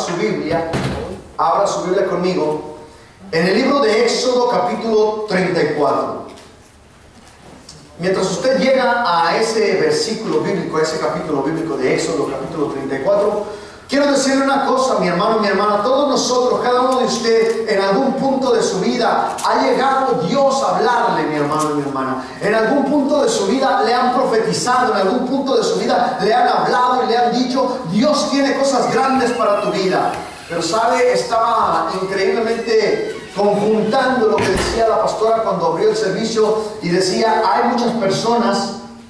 su Biblia conmigo en el libro de Éxodo capítulo 34. Mientras usted llega a ese versículo bíblico, a ese capítulo bíblico de Éxodo capítulo 34, quiero decirle una cosa, mi hermano, mi hermana. Todos nosotros, cada uno de ustedes, en algún punto de su vida ha llegado Dios a hablarle, mi hermano, mi hermana. En algún punto de su vida le han profetizado, en algún punto de su vida le han hablado y le han dicho: Dios tiene cosas grandes para tu vida. Pero sabe, estaba increíblemente conjuntando lo que decía la pastora cuando abrió el servicio, y decía: hay muchas personas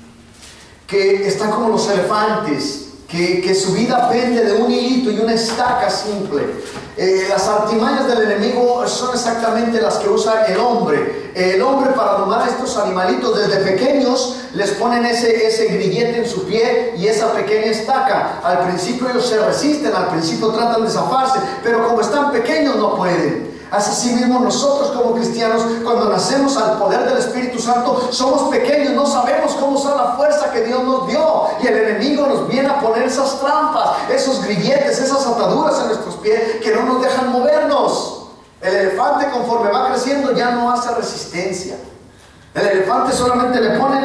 que están como los elefantes, que su vida pende de un hilito y una estaca simple. Las artimañas del enemigo son exactamente las que usa el hombre. El hombre, para domar a estos animalitos desde pequeños, les ponen ese grillete en su pie y esa pequeña estaca. Al principio ellos se resisten, al principio tratan de zafarse, pero como están pequeños no pueden. Así mismo nosotros como cristianos, cuando nacemos al poder del Espíritu Santo, somos pequeños, no sabemos cómo usar la fuerza que Dios nos dio, y el enemigo nos viene a poner esas trampas, esos grilletes, esas ataduras en nuestros pies que no nos dejan movernos. El elefante, conforme va creciendo, ya no hace resistencia. El elefante solamente le ponen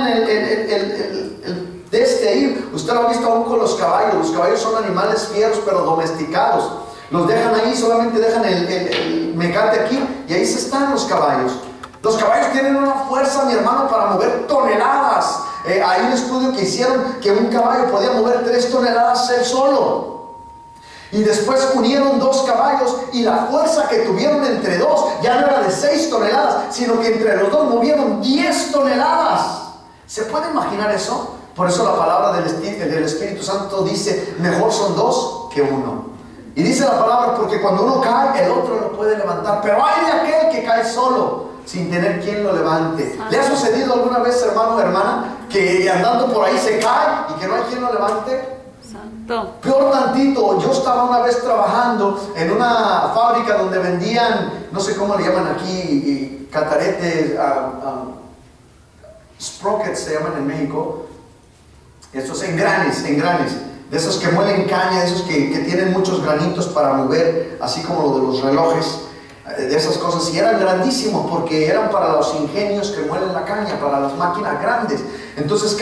el de este ahí. Usted lo ha visto aún con los caballos. Los caballos son animales fieros pero domesticados. Los dejan ahí, solamente dejan el mecate aquí, y ahí se están los caballos. Los caballos tienen una fuerza, mi hermano, para mover toneladas. Hay un estudio que hicieron que un caballo podía mover 3 toneladas él solo. Y después unieron 2 caballos, y la fuerza que tuvieron entre 2 ya no era de 6 toneladas, sino que entre los 2 movieron 10 toneladas. ¿Se puede imaginar eso? Por eso la palabra del Espíritu Santo dice: mejor son 2 que 1. Y dice la palabra porque cuando uno cae, el otro lo puede levantar. Pero hay de aquel que cae solo, sin tener quien lo levante. ¿Le ha sucedido alguna vez, hermano o hermana, que andando por ahí se cae y que no hay quien lo levante? Santo. Peor tantito, yo estaba una vez trabajando en una fábrica donde vendían, no sé cómo le llaman aquí, cataretes, sprockets se llaman en México. Estos engranes. De esos que muelen caña, de esos que tienen muchos granitos para mover, así como lo de los relojes, de esas cosas. Y eran grandísimos porque eran para los ingenios que muelen la caña, para las máquinas grandes. Entonces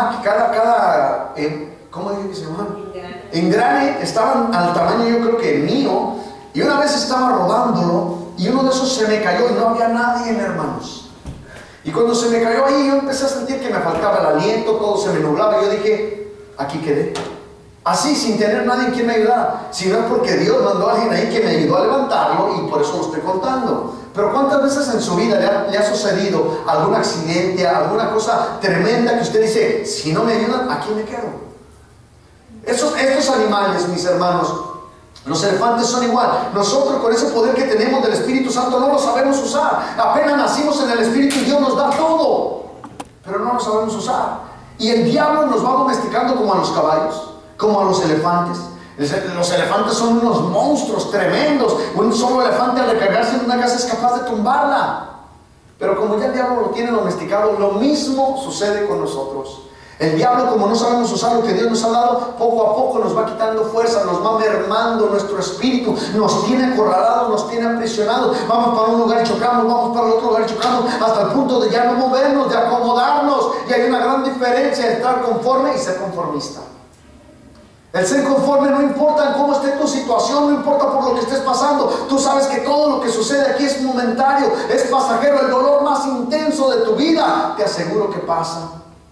¿cómo dije que se llama? Engrane estaban al tamaño, yo creo que mío. Y una vez estaba rodándolo y uno de esos se me cayó y no había nadie, hermanos. Y cuando se me cayó ahí, yo empecé a sentir que me faltaba el aliento, todo se me nublaba. Y yo dije: aquí quedé. Así, sin tener nadie quien me ayudara, sino porque Dios mandó a alguien ahí que me ayudó a levantarlo, y por eso lo estoy contando. Pero ¿cuántas veces en su vida le ha sucedido algún accidente, alguna cosa tremenda que usted dice: si no me ayudan, ¿a quién me quedo? Estos animales, mis hermanos, los elefantes son igual. Nosotros, con ese poder que tenemos del Espíritu Santo, no lo sabemos usar. Apenas nacimos en el Espíritu y Dios nos da todo, pero no lo sabemos usar. Y el diablo nos va domesticando como a los caballos, como a los elefantes. Los elefantes son unos monstruos tremendos. Un solo elefante, al recargarse en una casa, es capaz de tumbarla. Pero como ya el diablo lo tiene domesticado, lo mismo sucede con nosotros. El diablo, como no sabemos usar lo que Dios nos ha dado, poco a poco nos va quitando fuerza, nos va mermando nuestro espíritu, nos tiene acorralados, nos tiene aprisionados. Vamos para un lugar y chocamos, vamos para el otro lugar y chocamos, hasta el punto de ya no movernos, de acomodarnos. Y hay una gran diferencia entre estar conforme y ser conformista. El ser conforme no importa cómo esté tu situación, no importa por lo que estés pasando. Tú sabes que todo lo que sucede aquí es momentario, es pasajero. El dolor más intenso de tu vida, te aseguro que pasa.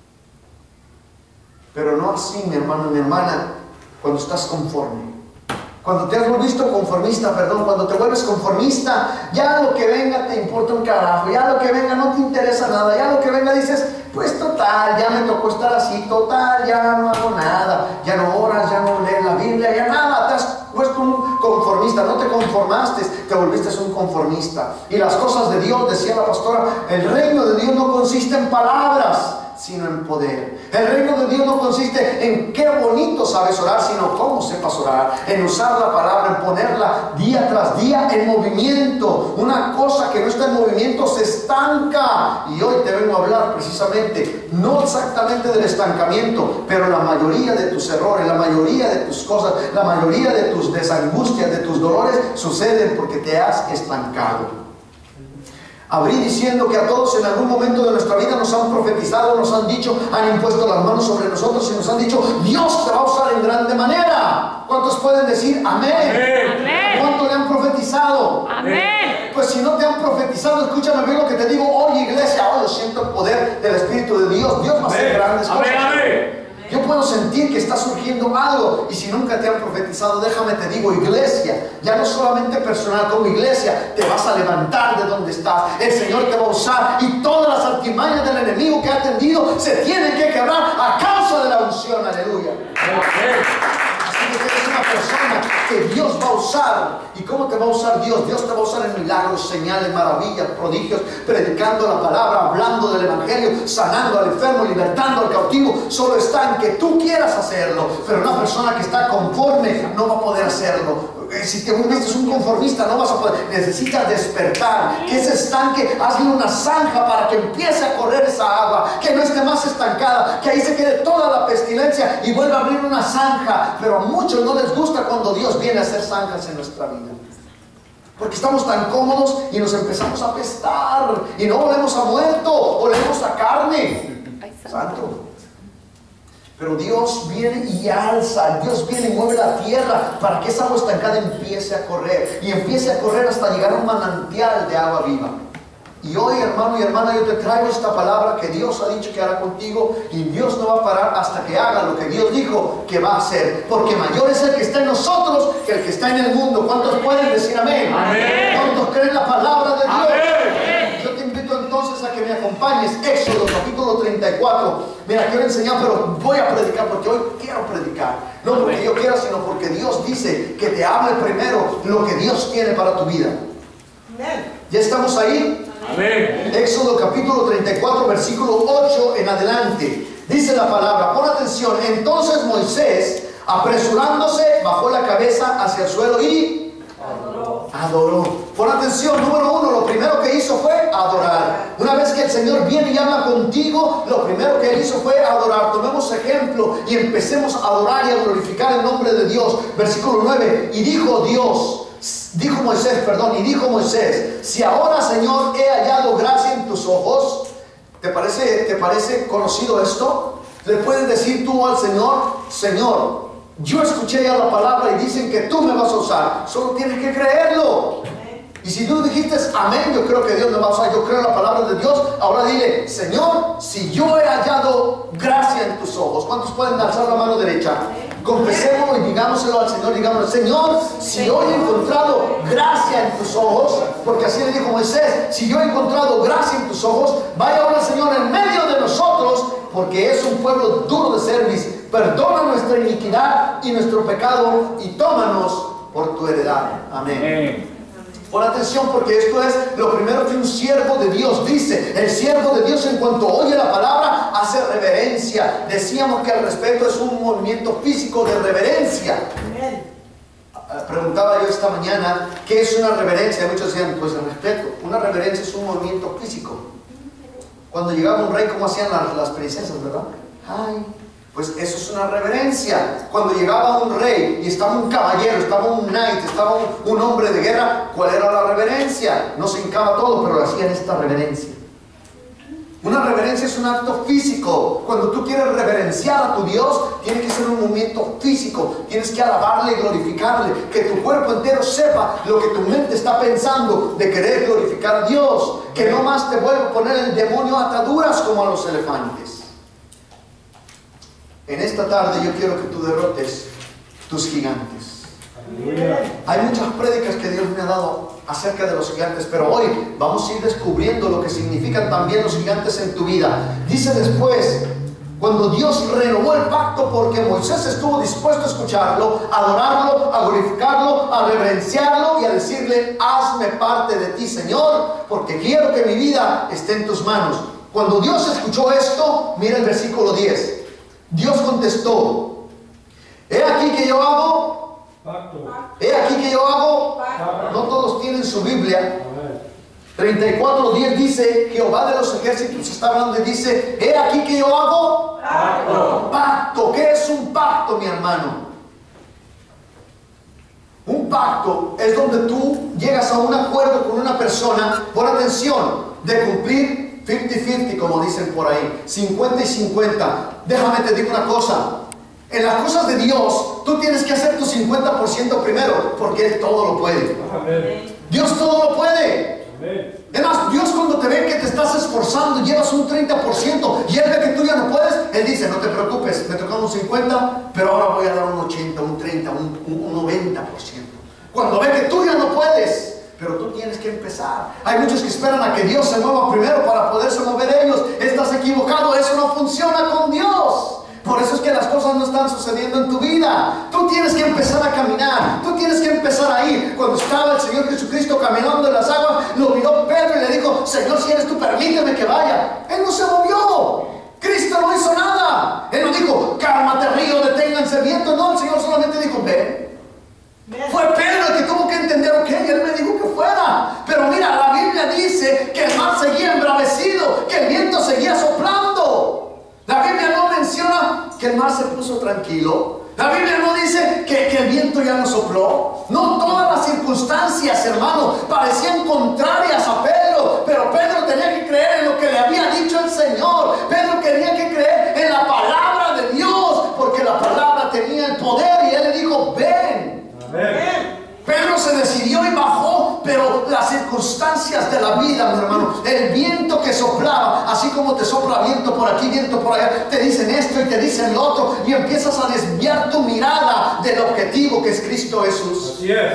Pero no así, mi hermano y mi hermana, cuando estás conforme. Cuando te has visto conformista, cuando te vuelves conformista, ya lo que venga te importa un carajo, ya lo que venga no te interesa nada, ya lo que venga dices: pues total, ya me tocó estar así, total, ya no hago nada, ya no oras, ya no lees la Biblia, ya nada. Te has puesto un conformista, no te conformaste, te volviste un conformista. Y las cosas de Dios, decía la pastora, el reino de Dios no consiste en palabras, sino en poder. El reino de Dios no consiste en qué bonito sabes orar, sino cómo sepas orar, en usar la palabra, en ponerla día tras día en movimiento. Una cosa que no está en movimiento se estanca. Y hoy te vengo a hablar precisamente, no exactamente del estancamiento, pero la mayoría de tus errores, la mayoría de tus cosas, la mayoría de tus desangustias, de tus dolores, suceden porque te has estancado. Abrí diciendo que a todos en algún momento de nuestra vida nos han profetizado, nos han dicho, han impuesto las manos sobre nosotros y nos han dicho: Dios te va a usar en grande manera. ¿Cuántos pueden decir amén? Amén. ¿Cuántos le han profetizado? Amén. Pues si no te han profetizado, escúchame bien lo que te digo hoy, iglesia. Hoy yo siento el poder del Espíritu de Dios. Dios va a hacer grandes cosas. Amén. Yo puedo sentir que está surgiendo algo. Y si nunca te han profetizado, déjame te digo, iglesia, ya no solamente personal, como iglesia, te vas a levantar de donde estás. El Señor te va a usar y todas las artimañas del enemigo que ha tendido se tienen que quebrar a causa de la unción. Aleluya. Así que eres una persona que Dios va a usar. ¿Y cómo te va a usar Dios? Dios te va a usar en milagros, señales, maravillas, prodigios, predicando la palabra, hablando del evangelio, sanando al enfermo, libertando al cautivo. Solo está en que tú quieras hacerlo. Pero una persona que está conforme no va a poder hacerlo. Si te vuelves un conformista, no vas a poder. Necesitas despertar. Que ese estanque, hazle una zanja para que empiece a correr esa agua, que no esté más estancada, que ahí se quede toda la pestilencia y vuelva a abrir una zanja. Pero a muchos no les gusta cuando Dios viene a hacer zanjas en nuestra vida, porque estamos tan cómodos y nos empezamos a apestar y no olemos a muerto, olemos a carne. Santo. Pero Dios viene y alza, Dios viene y mueve la tierra para que esa agua estancada empiece a correr, y empiece a correr hasta llegar a un manantial de agua viva. Y hoy, hermano y hermana, yo te traigo esta palabra que Dios ha dicho que hará contigo, y Dios no va a parar hasta que haga lo que Dios dijo que va a hacer, porque mayor es el que está en nosotros que el que está en el mundo. ¿Cuántos pueden decir amén? Amén. ¿Cuántos creen la palabra de Dios? Amén. Yo te invito entonces a que me acompañes. Éxodo capítulo 34. Mira, quiero enseñar, pero voy a predicar porque hoy quiero predicar. No porque yo quiera, sino porque Dios dice que te hable primero lo que Dios tiene para tu vida. ¿Ya estamos ahí? Amén. Éxodo capítulo 34, versículo 8 en adelante. Dice la palabra, pon atención. Entonces Moisés, apresurándose, bajó la cabeza hacia el suelo y adoró. Pon atención, número uno, lo primero que hizo fue adorar. Una vez que el Señor viene y habla contigo, lo primero que él hizo fue adorar. Tomemos ejemplo y empecemos a adorar y a glorificar el nombre de Dios. Versículo 9, y dijo Moisés, si ahora, Señor, he hallado gracia en tus ojos. ¿Te parece conocido esto? Le puedes decir tú al Señor: Señor, yo escuché ya la palabra y dicen que tú me vas a usar. Solo tienes que creerlo. Y si tú dijiste amén, yo creo que Dios me va a usar. Yo creo en la palabra de Dios. Ahora dile: Señor, si yo he hallado gracia en tus ojos. ¿Cuántos pueden alzar la mano derecha? Confesémoslo y digámoselo al Señor. Digámosle: Señor, si hoy he encontrado gracia en tus ojos, porque así le dijo Moisés, si yo he encontrado gracia en tus ojos, vaya ahora, Señor, en medio de nosotros, porque es un pueblo duro de cerviz. Perdona nuestra iniquidad y nuestro pecado y tómanos por tu heredad. Amén. Pon atención, porque esto es lo primero que un siervo de Dios dice. El siervo de Dios, en cuanto oye la palabra, hace reverencia. Decíamos que el respeto es un movimiento físico de reverencia. Preguntaba yo esta mañana, ¿qué es una reverencia? Muchos decían, pues el respeto. Una reverencia es un movimiento físico. Cuando llegaba un rey, ¿cómo hacían las princesas, verdad? Ay, pues eso es una reverencia. Cuando llegaba un rey y estaba un caballero, estaba un knight, estaba un hombre de guerra, ¿cuál era la reverencia? No se hincaba todo, pero hacían esta reverencia. Una reverencia es un acto físico. Cuando tú quieres reverenciar a tu Dios, tiene que ser un movimiento físico. Tienes que alabarle y glorificarle. Que tu cuerpo entero sepa lo que tu mente está pensando de querer glorificar a Dios. Que no más te vuelva a poner el demonio ataduras como a los elefantes. En esta tarde yo quiero que tú derrotes tus gigantes. Hay muchas prédicas que Dios me ha dado acerca de los gigantes, pero hoy vamos a ir descubriendo lo que significan también los gigantes en tu vida. Dice después, cuando Dios renovó el pacto, porque Moisés estuvo dispuesto a escucharlo, a adorarlo, a glorificarlo, a reverenciarlo y a decirle: hazme parte de ti, Señor, porque quiero que mi vida esté en tus manos. Cuando Dios escuchó esto, mira el versículo 10. Dios contestó: he aquí que yo hago Pacto. He aquí que yo hago. No todos tienen su Biblia. 34:10 dice: Jehová de los ejércitos está hablando y dice: he aquí que yo hago Pacto. pacto. ¿Qué es un pacto, mi hermano? Un pacto es donde tú llegas a un acuerdo con una persona, por atención, de cumplir 50-50, como dicen por ahí, 50 y 50. Déjame te digo una cosa: en las cosas de Dios, tú tienes que hacer tu 50% primero, porque Él todo lo puede. Amén. Dios todo lo puede. Amén. Es más, Dios cuando te ve que te estás esforzando, llevas un 30% y Él ve que tú ya no puedes, Él dice: no te preocupes, me tocaron un 50, pero ahora voy a dar un 80, un 30, un 90%. Cuando ve que tú ya no puedes, pero tú tienes que empezar. Hay muchos que esperan a que Dios se mueva primero para poderse mover ellos. Estás equivocado, eso no funciona con Dios. Por eso es que las cosas no están sucediendo en tu vida. Tú tienes que empezar a caminar. Tú tienes que empezar a ir. Cuando estaba el Señor Jesucristo caminando en las aguas, lo miró Pedro y le dijo: Señor, si eres tú, permíteme que vaya. Él no se movió. Cristo no hizo nada. Él no dijo: cálmate río, deténganse el viento. No, el Señor solamente dijo: ven. Fue Pedro el que tuvo que entender: ok, Él me dijo que fuera. Pero mira, la Biblia dice que el mar seguía embravecido, que el viento seguía soplando. La Biblia no menciona que el mar se puso tranquilo. La Biblia no dice que el viento ya no sopló. No, todas las circunstancias, hermano, parecían contrarias a Pedro. Pero Pedro tenía que creer en lo que le había dicho el Señor. Pedro tenía que creer en la palabra de Dios, porque la palabra tenía el poder. Y Él le dijo: ven. Amén. Pedro se decidió y bajó, pero las circunstancias de la vida, mi hermano, el viento que soplaba, así como te sopla viento por aquí, viento por allá, te dicen esto y te dicen lo otro, y empiezas a desviar tu mirada del objetivo que es Cristo Jesús. Así es.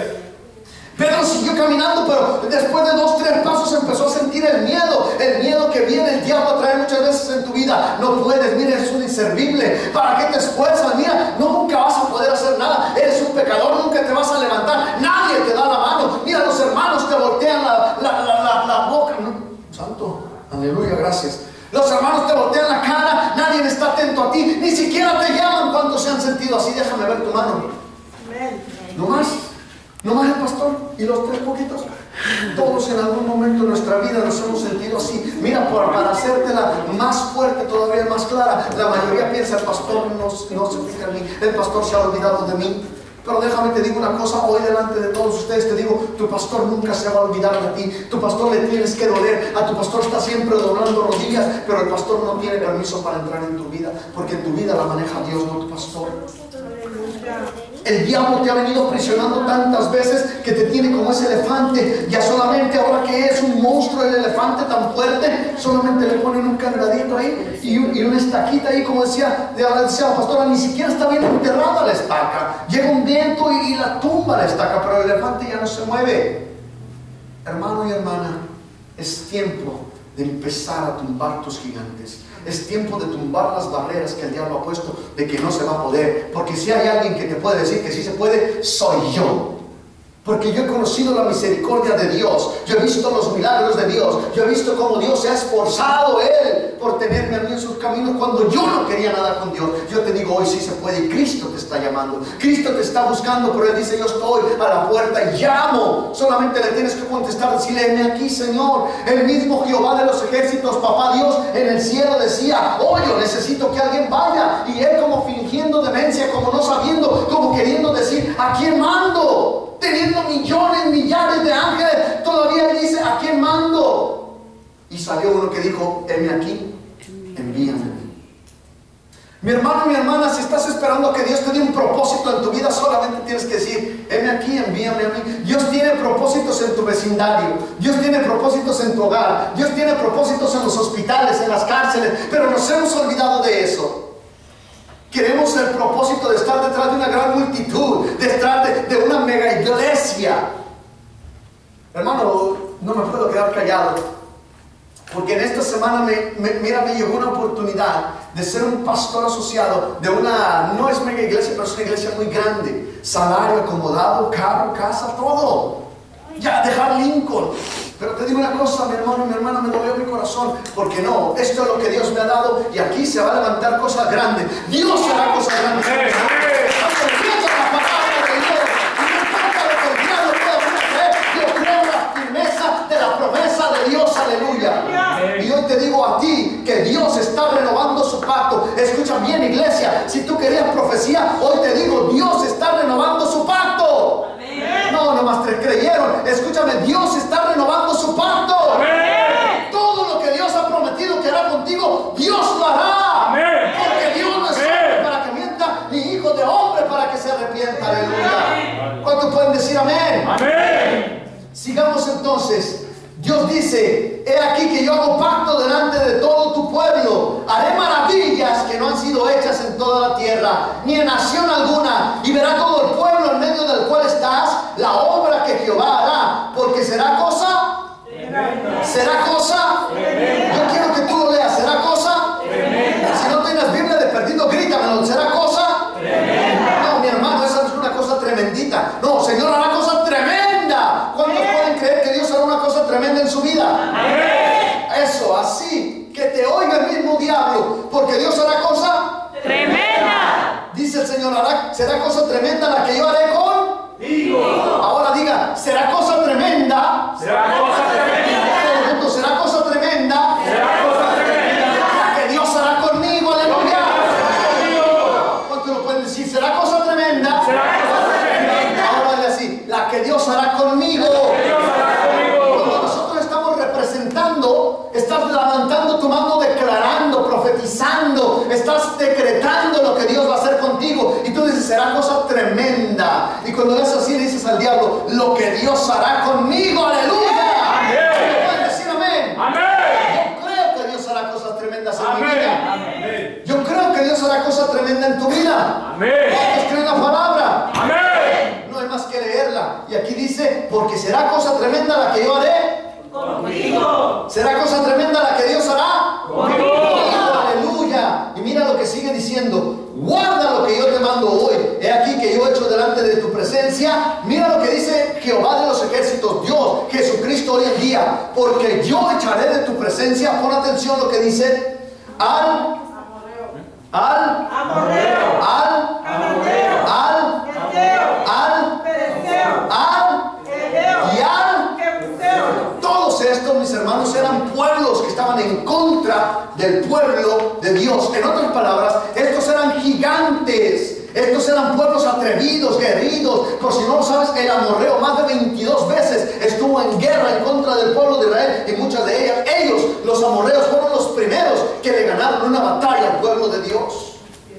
Pedro siguió caminando, pero después de 2-3 pasos empezó a sentir el miedo que viene el diablo a traer muchas veces en tu vida. No puedes, mira, eres un inservible. ¿Para qué te esfuerzas? Mira, nunca vas a poder hacer nada. Eres un pecador, nunca te vas a levantar. Nadie te da la mano. Mira, los hermanos te voltean la boca. No, santo, aleluya, gracias. Los hermanos te voltean la cara, nadie está atento a ti, ni siquiera te llaman. ¿Cuántos se han sentido así? Déjame ver tu mano. No más. No más el pastor y los 3 poquitos. Todos en algún momento de nuestra vida nos hemos sentido así. Mira, para hacértela más fuerte, todavía más clara, la mayoría piensa: el pastor no se fija en mí, el pastor se ha olvidado de mí. Pero déjame te digo una cosa, hoy delante de todos ustedes te digo: tu pastor nunca se va a olvidar de ti. Tu pastor le tienes que doler, a tu pastor está siempre doblando rodillas, pero el pastor no tiene permiso para entrar en tu vida, porque en tu vida la maneja Dios, no tu pastor. El diablo te ha venido presionando tantas veces que te tiene como ese elefante. Ya solamente ahora que es un monstruo el elefante tan fuerte, solamente le ponen un candadito ahí y una estaquita ahí, como decía la pastora, ni siquiera está bien enterrada la estaca. Llega un viento y la tumba la estaca, pero el elefante ya no se mueve. Hermano y hermana, es tiempo de empezar a tumbar tus gigantes. Es tiempo de tumbar las barreras que el diablo ha puesto de que no se va a poder. Porque si hay alguien que te puede decir que sí se puede, soy yo. Porque yo he conocido la misericordia de Dios. Yo he visto los milagros de Dios. Yo he visto cómo Dios se ha esforzado Él por tenerme a mí en sus caminos cuando yo no quería nada con Dios. Yo te digo, hoy sí se puede, y Cristo te está llamando. Cristo te está buscando, pero Él dice: yo estoy a la puerta y llamo. Solamente le tienes que contestar, decirle: heme aquí, Señor. El mismo Jehová de los ejércitos, papá Dios, en el cielo decía: oye, yo necesito que alguien vaya. Y Él, como fingiendo demencia, como no sabiendo, como queriendo decir: ¿a quién mando? Teniendo millones, millares de ángeles, todavía Él dice: ¿a quién mando? Y salió uno que dijo: heme aquí, envíame. Mi hermano, mi hermana, si estás esperando que Dios te dé un propósito en tu vida, solamente tienes que decir: heme aquí, envíame a mí. Dios tiene propósitos en tu vecindario, Dios tiene propósitos en tu hogar, Dios tiene propósitos en los hospitales, en las cárceles, pero nos hemos olvidado de eso. Queremos el propósito de estar detrás de una gran multitud, de estar de una mega iglesia. Hermano, no me puedo quedar callado, porque en esta semana me llegó una oportunidad de ser un pastor asociado de una, no es mega iglesia, pero es una iglesia muy grande. Salario acomodado, carro, casa, todo. Ya dejar Lincoln. Pero te digo una cosa, mi hermano y mi hermana, me dolió mi corazón, porque no, esto es lo que Dios me ha dado y aquí se va a levantar cosas grandes. Dios hará cosas grandes. Cuando empieza la palabra de Dios, y no importa lo que el diablo pueda hacer, yo creo en la firmeza de la promesa de Dios, aleluya. Y hoy te digo a ti que Dios está renovando su pacto. Escucha bien, iglesia, si tú querías profecía, hoy te digo, Dios está renovando su pacto. No, nomás tres creyeron. Escúchame, Dios está renovando su pacto. Amén. Todo lo que Dios ha prometido que hará contigo, Dios lo hará. Amén. Porque Dios no es hombre para que mienta, ni hijo de hombre para que se arrepienta. Aleluya. ¿Cuántos pueden decir amén? Amén. Sigamos entonces. Dios dice, he aquí que yo hago pacto delante de todo tu pueblo. Haré maravillas que no han sido hechas en toda la tierra, ni en nación alguna. Y verá todo el pueblo en medio del cual estás, la obra que Jehová hará. Porque será cosa. ¿Será cosa? Yo quiero que tú lo leas. ¿Será cosa? Si no tienes Biblia de perdido, grítamelo. ¿Será cosa? No, mi hermano, esa no es una cosa tremendita. No, Señor hará cosa tremenda. ¿Cuántos pueden creer que Dios hará una cosa tremenda en su vida? Eso, así que te oiga el mismo diablo, porque Dios hará cosa Tremenda. Dice el Señor, será cosa tremenda la que yo haré contigo. Ahora diga, será cosa tremenda. Será cosa tremenda. Todo el mundo, será cosa tremenda. Será cosa tremenda. La que Dios hará conmigo, aleluya. ¿Cuántos lo pueden decir? Será cosa tremenda. Será cosa tremenda. Ahora dile así, la que Dios hará conmigo. Cuando nosotros estamos representando, estás levantando tu mano, declarando, profetizando, estás decretando lo que Dios va a hacer contigo. Y tú dices, será cosa tremenda. Y cuando ves así, le dices al diablo, lo que Dios hará conmigo, aleluya. Amén. ¿Pueden decir amén? Amén. Yo creo que Dios hará cosas tremendas en mi Amén. vida. Amén. Yo creo que Dios hará cosas tremendas en tu vida. Amén. ¿Cuántos creen la palabra? Amén. No hay más que leerla. Y aquí dice, porque será cosa tremenda la que yo haré Contigo. ¿será cosa tremenda la que Dios hará? Contigo. Aleluya. Y mira lo que sigue diciendo. Guarda lo que yo te mando hoy. He aquí que yo he hecho delante de tu presencia. Mira lo que dice Jehová de los ejércitos, Dios, Jesucristo hoy en día. Porque yo echaré de tu presencia. Pon atención lo que dice. Al todos estos, mis hermanos, eran pueblos que estaban en contra del pueblo de Dios. En otras palabras, estos eran gigantes. Estos eran pueblos atrevidos, guerridos. Por si no lo sabes, el amorreo más de 22 veces estuvo en guerra en contra del pueblo de Israel. Y muchas de ellas, ellos, los amorreos, fueron los primeros que le ganaron una batalla al pueblo de Dios.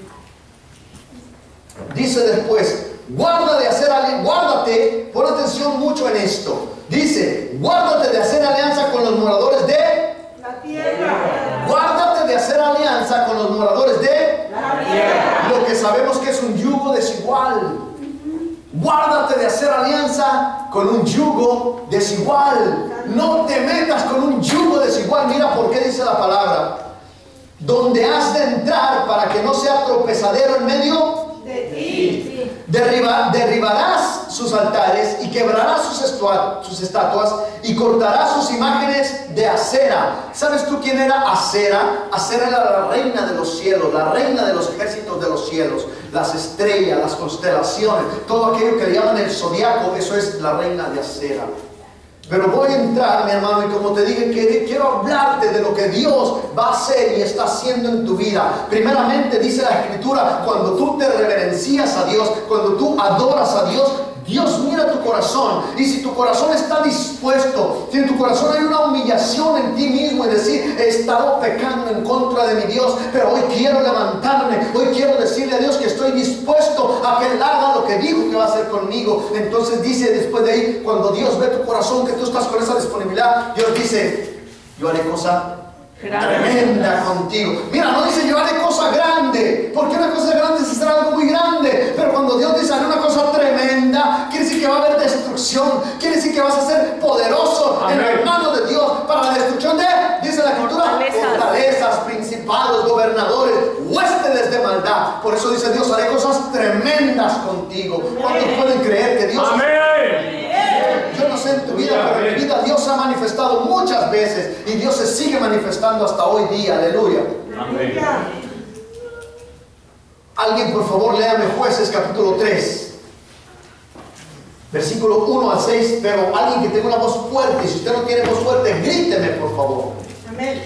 Dice después, guárdate, pon atención mucho en esto. Dice, guárdate de hacer alianza con los moradores de la tierra. Guárdate de hacer alianza con los moradores de La tierra. lo que sabemos que es un yugo desigual. Guárdate de hacer alianza con un yugo desigual. No te metas con un yugo desigual. Mira por qué dice la palabra. Donde has de entrar para que no sea tropezadero en medio De ti. derribarás sus altares y quebrarás sus estatuas y cortarás sus imágenes de acera. ¿Sabes tú quién era Acera? Acera era la reina de los cielos, la reina de los ejércitos de los cielos, las estrellas, las constelaciones, todo aquello que le llaman el zodiaco, eso es la reina de Acera. Pero voy a entrar, mi hermano, y como te dije, quiero hablarte de lo que Dios va a hacer y está haciendo en tu vida. Primeramente dice la Escritura, cuando tú te reverencias a Dios, cuando tú adoras a Dios, Dios mira tu corazón. Y si tu corazón está dispuesto, si en tu corazón hay una humillación en ti mismo y decir, he estado pecando en contra de mi Dios, pero hoy quiero levantarme, hoy quiero decirle a Dios que estoy dispuesto a que Él haga lo que dijo que va a hacer conmigo. Entonces dice después de ahí, cuando Dios ve tu corazón, que tú estás con esa disponibilidad, Dios dice, yo haré cosa tremenda contigo. Mira, no dice yo haré cosa grande, porque una cosa grande es hacer algo muy grande. Pero cuando Dios dice haré una cosa tremenda, quiere decir que va a haber destrucción, quiere decir que vas a ser poderoso. Amén. En la mano de Dios para la destrucción de, dice la Escritura, fortalezas, principados, gobernadores, huéspedes de maldad. Por eso dice Dios, haré cosas tremendas contigo. ¿Cuántos pueden creer que Dios? Amén. Yo no sé en tu vida, pero en mi vida Dios ha manifestado veces y Dios se sigue manifestando hasta hoy día. Aleluya. Aleluya. Alguien por favor léame Jueces capítulo 3. Versículo 1 al 6, pero alguien que tenga una voz fuerte. Si usted no tiene voz fuerte, gríteme por favor. Amén.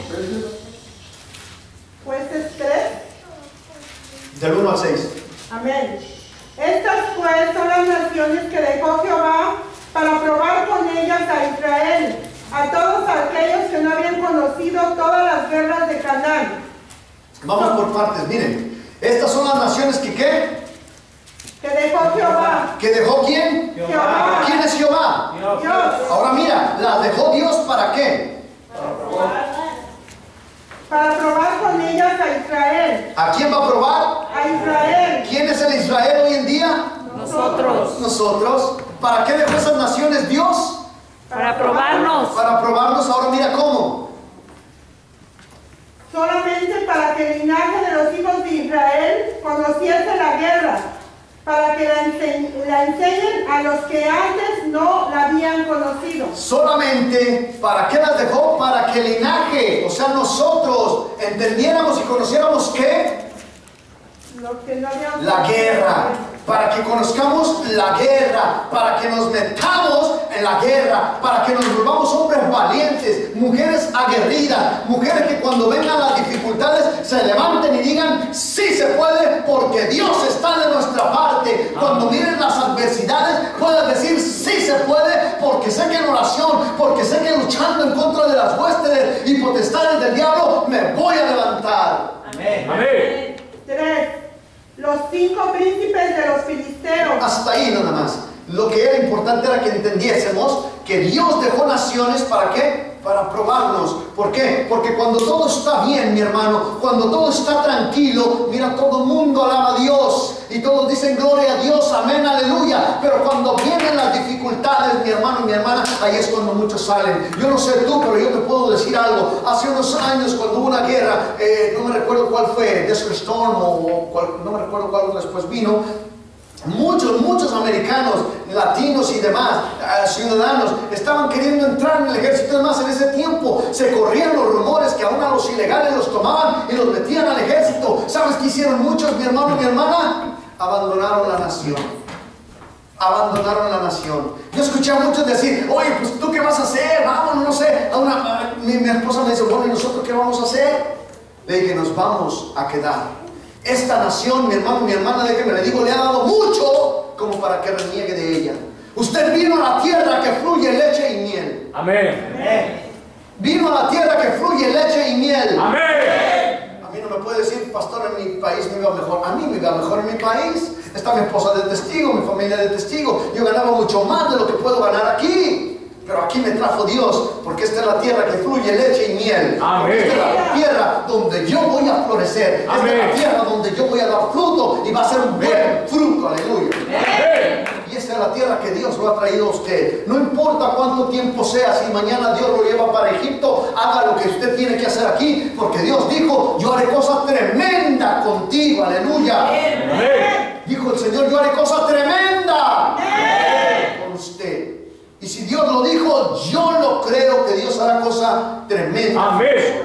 Jueces 3. Del 1 al 6. Amén. Estas pues son las naciones que dejó Jehová para probar con ellas a Israel, a todos aquellos que no habían conocido todas las guerras de Canaán. Vamos por partes, miren. Estas son las naciones que ¿qué? Que dejó Jehová. ¿Que dejó quién? Jehová. ¿Quién es Jehová? Dios. Ahora mira, las dejó Dios ¿para qué? Para probar con ellas a Israel. ¿A quién va a probar? A Israel. ¿Quién es el Israel hoy en día? Nosotros. Nosotros. ¿Para qué dejó esas naciones Dios? Para probarnos. Para probarnos. Ahora mira cómo. Solamente para que el linaje de los hijos de Israel conociese la guerra, para que la enseñen a los que antes no la habían conocido. Solamente, ¿para qué las dejó? Para que el linaje, o sea nosotros, entendiéramos y conociéramos ¿qué? Los que no habían La guerra. Para que conozcamos la guerra, para que nos metamos en la guerra, para que nos volvamos hombres valientes, mujeres aguerridas, mujeres que cuando vengan las dificultades se levanten y digan, sí se puede porque Dios está de nuestra parte. Cuando miren las adversidades puedan decir, sí se puede porque sé que en oración, porque sé que luchando en contra de las huestes y potestades del diablo me voy a levantar. Amén. 3. Los 5 príncipes de los filisteos. Hasta ahí nada más. Lo que era importante era que entendiésemos que Dios dejó naciones ¿para qué? Para probarnos. ¿Por qué? Porque cuando todo está bien, mi hermano, cuando todo está tranquilo, mira, todo el mundo alaba a Dios y todos dicen gloria a Dios, amén, aleluya. Pero cuando vienen las dificultades, mi hermano y mi hermana, ahí es cuando muchos salen. Yo no sé tú, pero yo te puedo decir algo. Hace unos años cuando hubo una guerra, no me recuerdo cuál fue, Desert Storm no me recuerdo cuál después vino. Muchos americanos, latinos y demás, ciudadanos, estaban queriendo entrar en el ejército. Además, en ese tiempo se corrían los rumores que aún a los ilegales los tomaban y los metían al ejército. ¿Sabes qué hicieron muchos, mi hermano y mi hermana? Abandonaron la nación. Abandonaron la nación. Yo escuché a muchos decir, oye, pues tú qué vas a hacer, vámonos, no sé. Mi esposa me dice, bueno, ¿y nosotros qué vamos a hacer? Le dije, nos vamos a quedar. Esta nación, mi hermano, mi hermana, déjeme le digo, le ha dado mucho como para que reniegue de ella. Usted vino a la tierra que fluye leche y miel. Amén. Vino a la tierra que fluye leche y miel. Amén. A mí no me puede decir, pastor, en mi país me iba mejor. A mí me iba mejor en mi país. Está mi esposa de testigo, mi familia de testigo. Yo ganaba mucho más de lo que puedo ganar aquí. Pero aquí me trajo Dios, porque esta es la tierra que fluye leche y miel. Amén. Esta es la tierra donde yo voy a florecer. Esta es la tierra donde yo voy a dar fruto y va a ser un buen fruto. Aleluya. Amén. Y esta es la tierra que Dios lo ha traído a usted. No importa cuánto tiempo sea, si mañana Dios lo lleva para Egipto, haga lo que usted tiene que hacer aquí, porque Dios dijo, yo haré cosas tremendas contigo. Aleluya. Amén. Dijo el Señor, yo haré cosas tremendas con usted. Y si Dios lo dijo, yo lo creo que Dios hará cosas tremendas. Amén.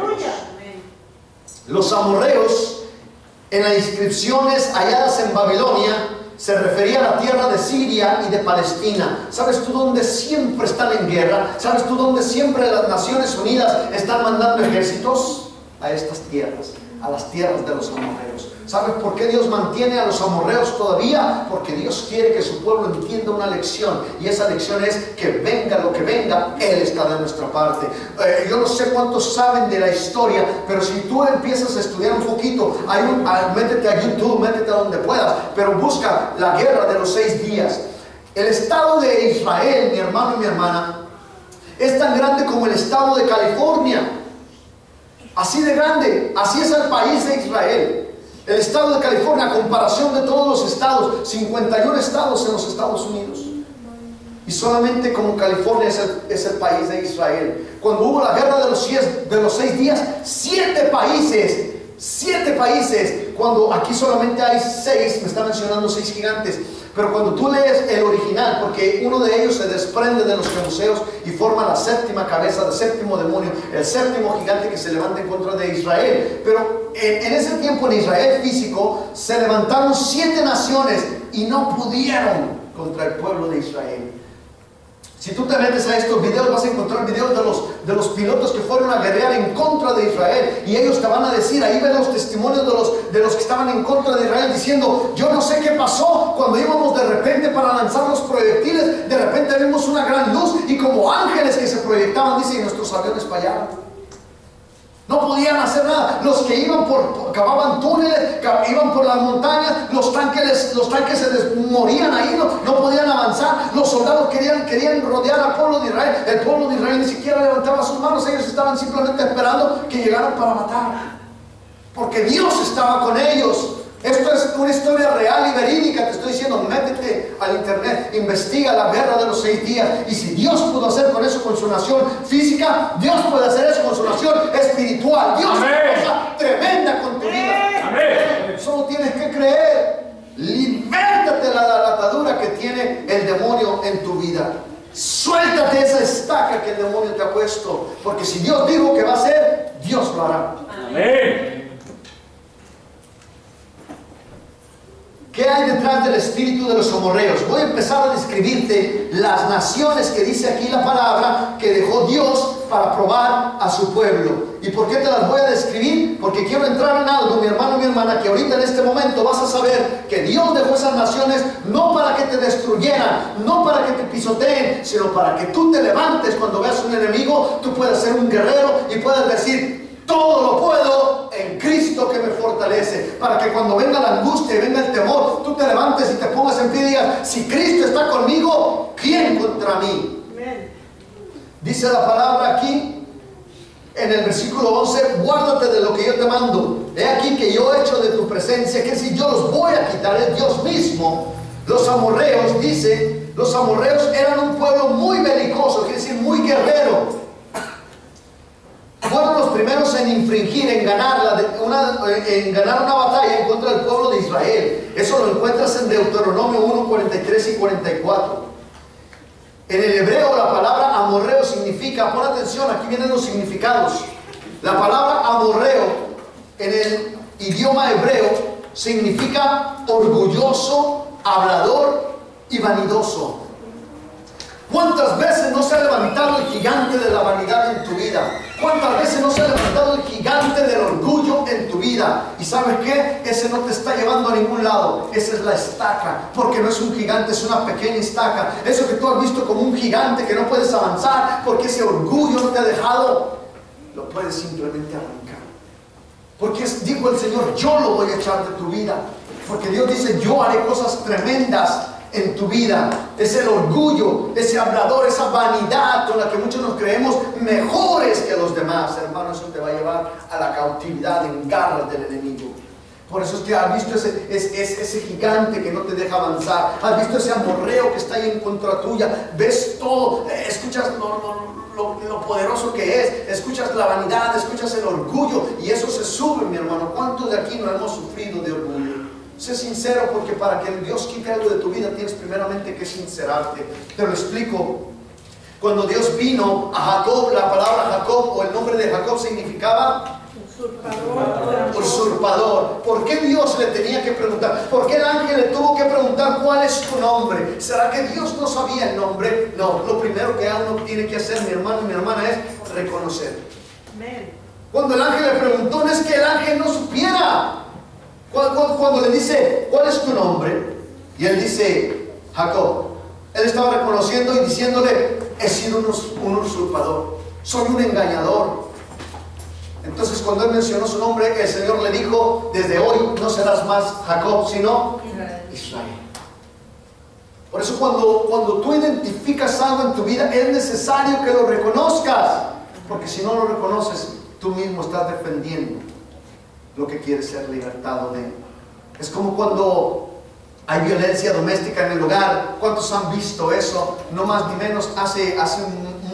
Los amorreos, en las inscripciones halladas en Babilonia, se refería a la tierra de Siria y de Palestina. ¿Sabes tú dónde siempre están en guerra? ¿Sabes tú dónde siempre las Naciones Unidas están mandando ejércitos? A estas tierras, a las tierras de los amorreos. ¿Sabes por qué Dios mantiene a los amorreos todavía? Porque Dios quiere que su pueblo entienda una lección, y esa lección es que venga lo que venga, Él está de nuestra parte. Yo no sé cuántos saben de la historia, pero si tú empiezas a estudiar un poquito, métete a YouTube, métete a donde puedas, pero busca la guerra de los 6 días. El estado de Israel, mi hermano y mi hermana, es tan grande como el estado de California. Así de grande, así es el país de Israel. El estado de California, a comparación de todos los estados, 51 estados en los Estados Unidos. Y solamente como California es el país de Israel. Cuando hubo la guerra de los 6 días, 7 países, cuando aquí solamente hay 6, me está mencionando 6 gigantes. Pero cuando tú lees el original, porque uno de ellos se desprende de los jebuseos y forma la séptima cabeza, el séptimo demonio, el séptimo gigante que se levanta en contra de Israel. Pero en ese tiempo en Israel físico se levantaron 7 naciones y no pudieron contra el pueblo de Israel. Si tú te metes a estos videos, vas a encontrar videos de los pilotos que fueron a guerrear en contra de Israel, y ellos te van a decir, ahí ven los testimonios de los que estaban en contra de Israel, diciendo, yo no sé qué pasó, cuando íbamos de repente para lanzar los proyectiles, de repente vimos una gran luz, y como ángeles que se proyectaban, dice, y nuestros aviones fallaron. No podían hacer nada. Los que iban cavaban túneles, iban por las montañas, los tanques se morían ahí, no podían avanzar. Los soldados querían rodear al pueblo de Israel. El pueblo de Israel ni siquiera levantaba sus manos, ellos estaban simplemente esperando que llegaran para matar, porque Dios estaba con ellos. Esto es una historia real y verídica. Te estoy diciendo, métete al internet, investiga la guerra de los 6 días. Y si Dios pudo hacer con eso con su nación física, Dios puede hacer eso con su nación espiritual. Dios hace una cosa tremenda con tu vida. Amén. Solo tienes que creer. Libértate de la atadura que tiene el demonio en tu vida. Suéltate esa estaca que el demonio te ha puesto. Porque si Dios dijo que va a hacer, Dios lo hará. Amén. ¿Qué hay detrás del espíritu de los amorreos? Voy a empezar a describirte las naciones que dice aquí la palabra que dejó Dios para probar a su pueblo. ¿Y por qué te las voy a describir? Porque quiero entrar en algo, mi hermano y mi hermana, que ahorita en este momento vas a saber que Dios dejó esas naciones no para que te destruyeran, no para que te pisoteen, sino para que tú te levantes cuando veas un enemigo, tú puedas ser un guerrero y puedas decir, todo lo puedo en Cristo que me fortalece. Para que cuando venga la angustia y venga el temor, tú te levantes y te pongas en pie y digas, si Cristo está conmigo, ¿quién contra mí? Amén. Dice la palabra aquí en el versículo 11, guárdate de lo que yo te mando. He aquí que yo he hecho de tu presencia, que si yo los voy a quitar, es Dios mismo. Los amorreos, dice, los amorreos eran un pueblo muy belicoso, quiere decir muy guerrero. Fueron los primeros en infringir, en ganar una batalla en contra del pueblo de Israel. Eso lo encuentras en Deuteronomio 1, 43 y 44. En el hebreo la palabra amorreo significa, pon atención, aquí vienen los significados. La palabra amorreo en el idioma hebreo significa orgulloso, hablador y vanidoso. ¿Cuántas veces no se ha levantado el gigante de la vanidad en tu vida? ¿Cuántas veces no se ha levantado el gigante del orgullo en tu vida? ¿Y sabes qué? Ese no te está llevando a ningún lado. Esa es la estaca, porque no es un gigante, es una pequeña estaca. Eso que tú has visto como un gigante que no puedes avanzar porque ese orgullo no te ha dejado, lo puedes simplemente arrancar. Porque dijo el Señor, yo lo voy a echar de tu vida. Porque Dios dice, yo haré cosas tremendas en tu vida. Es el orgullo, ese hablador, esa vanidad con la que muchos nos creemos mejores que los demás. Hermano, eso te va a llevar a la cautividad, en garras del enemigo. Por eso es que has visto ese gigante que no te deja avanzar. Has visto ese amorreo que está ahí en contra tuya. Ves todo, escuchas lo poderoso que es, escuchas la vanidad, escuchas el orgullo, y eso se sube, mi hermano. ¿Cuántos de aquí no hemos sufrido de orgullo? Sé sincero, porque para que Dios quite algo de tu vida tienes primeramente que sincerarte. Te lo explico. Cuando Dios vino a Jacob, la palabra Jacob o el nombre de Jacob significaba usurpador. ¿Por qué Dios le tenía que preguntar? ¿Por qué el ángel le tuvo que preguntar cuál es tu nombre? ¿Será que Dios no sabía el nombre? No, lo primero que uno tiene que hacer, mi hermano y mi hermana, es reconocer. Cuando el ángel le preguntó, no es que el ángel no supiera. Cuando le dice, ¿cuál es tu nombre? Y él dice, Jacob. Él estaba reconociendo y diciéndole, he sido un usurpador, soy un engañador. Entonces cuando él mencionó su nombre, el Señor le dijo, desde hoy no serás más Jacob, sino Israel. Por eso cuando tú identificas algo en tu vida, es necesario que lo reconozcas. Porque si no lo reconoces, tú mismo estás defendiendo lo que quiere ser libertado de. Es como cuando hay violencia doméstica en el hogar. ¿Cuántos han visto eso? No más ni menos, hace un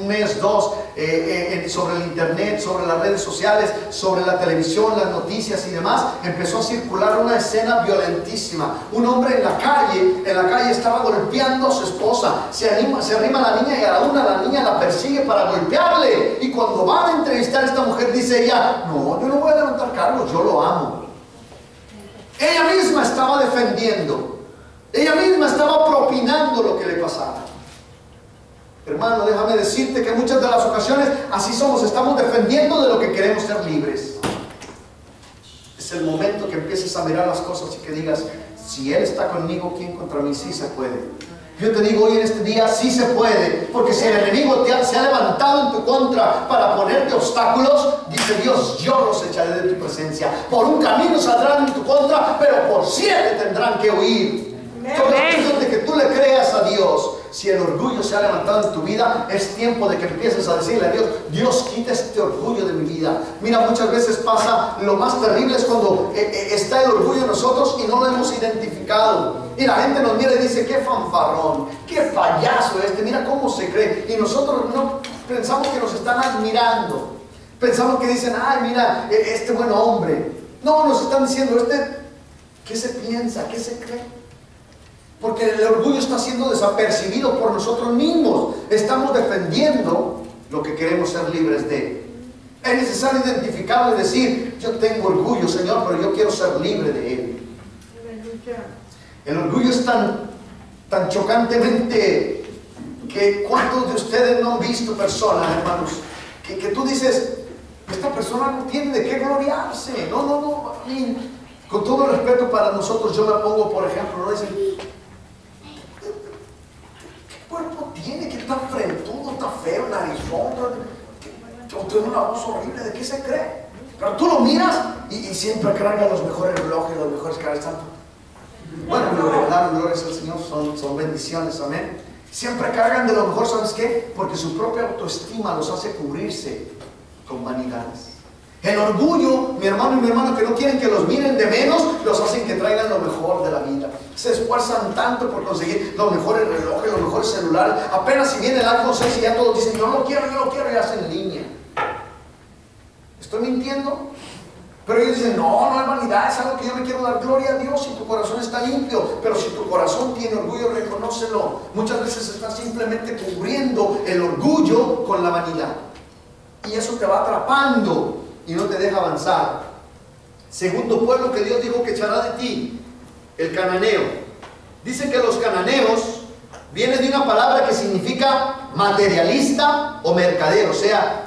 mes, dos, sobre el internet, sobre las redes sociales, sobre la televisión, las noticias y demás, empezó a circular una escena violentísima. Un hombre en la calle estaba golpeando a su esposa. Se arrima a la niña y a la niña la persigue para golpearle. Y cuando van a entrevistar a esta mujer, dice ella: no, yo no voy a levantar cargos, yo lo amo. Ella misma estaba defendiendo. Ella misma estaba propinando lo que le pasaba. Hermano, déjame decirte que muchas de las ocasiones así somos, estamos defendiendo de lo que queremos ser libres. Es el momento que empieces a mirar las cosas y que digas: si Él está conmigo, ¿quién contra mí? Sí se puede. Yo te digo hoy en este día, sí se puede, porque si el enemigo se ha levantado en tu contra para ponerte obstáculos, dice Dios: yo los echaré de tu presencia. Por un camino saldrán en tu contra, pero por 7 tendrán que huir. Todo aquello de que tú le creas a Dios. Si el orgullo se ha levantado en tu vida, es tiempo de que empieces a decirle a Dios: Dios, quita este orgullo de mi vida. Mira, muchas veces pasa, lo más terrible es cuando está el orgullo en nosotros y no lo hemos identificado. Y la gente nos mira y dice: qué fanfarrón, qué payaso mira cómo se cree. Y nosotros no pensamos que nos están admirando. Pensamos que dicen: ay, mira, este buen hombre. No, nos están diciendo: ¿qué se piensa? ¿Qué se cree? Porque el orgullo está siendo desapercibido por nosotros mismos. Estamos defendiendo lo que queremos ser libres de. Es necesario identificarlo y decir: yo tengo orgullo, Señor, pero yo quiero ser libre de él. El orgullo es tan chocantemente que ¿cuántos de ustedes no han visto personas, hermanos, que tú dices: esta persona no tiene de qué gloriarse? No. Con todo el respeto para nosotros, yo me pongo, por ejemplo, no dicen: cuerpo tiene, que está frentudo, está feo, narizón, tiene una voz horrible, ¿de qué se cree? Pero tú lo miras y siempre carga los mejores relojes, los mejores caras. Bueno, me lo regalaron, glorias al Señor, son bendiciones, amén. Siempre cargan de lo mejor, ¿sabes qué? Porque su propia autoestima los hace cubrirse con vanidades. El orgullo, mi hermano y mi hermana, que no quieren que los miren de menos, los hacen que traigan lo mejor de la vida. Se esfuerzan tanto por conseguir los mejores relojes, los mejores celulares. Apenas si viene el iPhone 6 y ya todos dicen: yo lo quiero, y hacen en línea. ¿Estoy mintiendo? Pero ellos dicen: no es vanidad, es algo que yo le quiero dar gloria a Dios. Si tu corazón está limpio, pero si tu corazón tiene orgullo, reconócelo. Muchas veces estás simplemente cubriendo el orgullo con la vanidad, y eso te va atrapando y no te deja avanzar. Segundo pueblo que Dios dijo que echará de ti: el cananeo. Dice que los cananeos vienen de una palabra que significa materialista o mercader, o sea,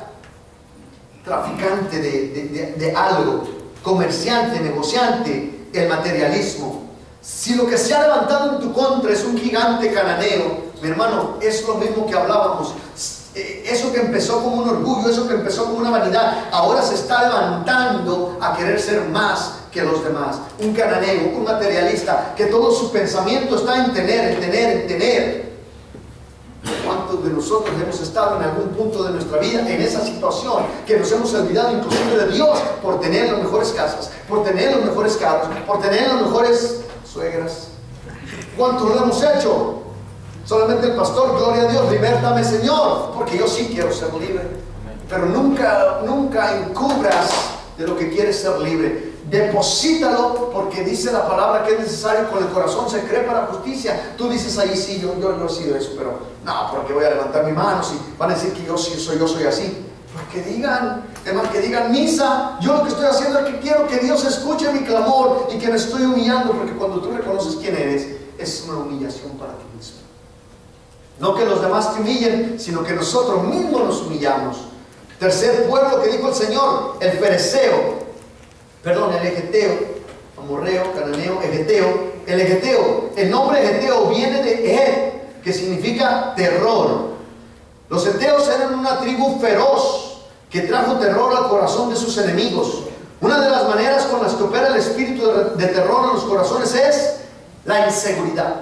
traficante de algo, comerciante, negociante, el materialismo. Si lo que se ha levantado en tu contra es un gigante cananeo, mi hermano, es lo mismo que hablábamos. Eso que empezó como un orgullo, eso que empezó como una vanidad, ahora se está levantando a querer ser más que los demás. Un cananeo, un materialista, que todo su pensamiento está en tener. ¿Cuántos de nosotros hemos estado en algún punto de nuestra vida en esa situación, que nos hemos olvidado inclusive de Dios por tener las mejores casas, por tener los mejores carros, por tener las mejores suegras? ¿Cuántos lo hemos hecho? Solamente el pastor: gloria a Dios, libértame, Señor, porque yo sí quiero ser libre. Pero nunca encubras de lo que quieres ser libre. Deposítalo, porque dice la palabra que es necesario: con el corazón se cree para justicia. Tú dices ahí: sí, yo he sido eso, pero no, porque voy a levantar mi mano, si van a decir que yo soy así. Porque digan, además que digan misa, yo lo que estoy haciendo es que quiero que Dios escuche mi clamor y que me estoy humillando, porque cuando tú reconoces quién eres, es una humillación para ti mismo. No que los demás te humillen, sino que nosotros mismos nos humillamos. Tercer pueblo que dijo el Señor: el fereceo. Perdón, el egeteo, amorreo, cananeo, egeteo. El egeteo, el nombre egeteo viene de eget, que significa terror. Los eteos eran una tribu feroz que trajo terror al corazón de sus enemigos. Una de las maneras con las que opera el espíritu de terror en los corazones es la inseguridad.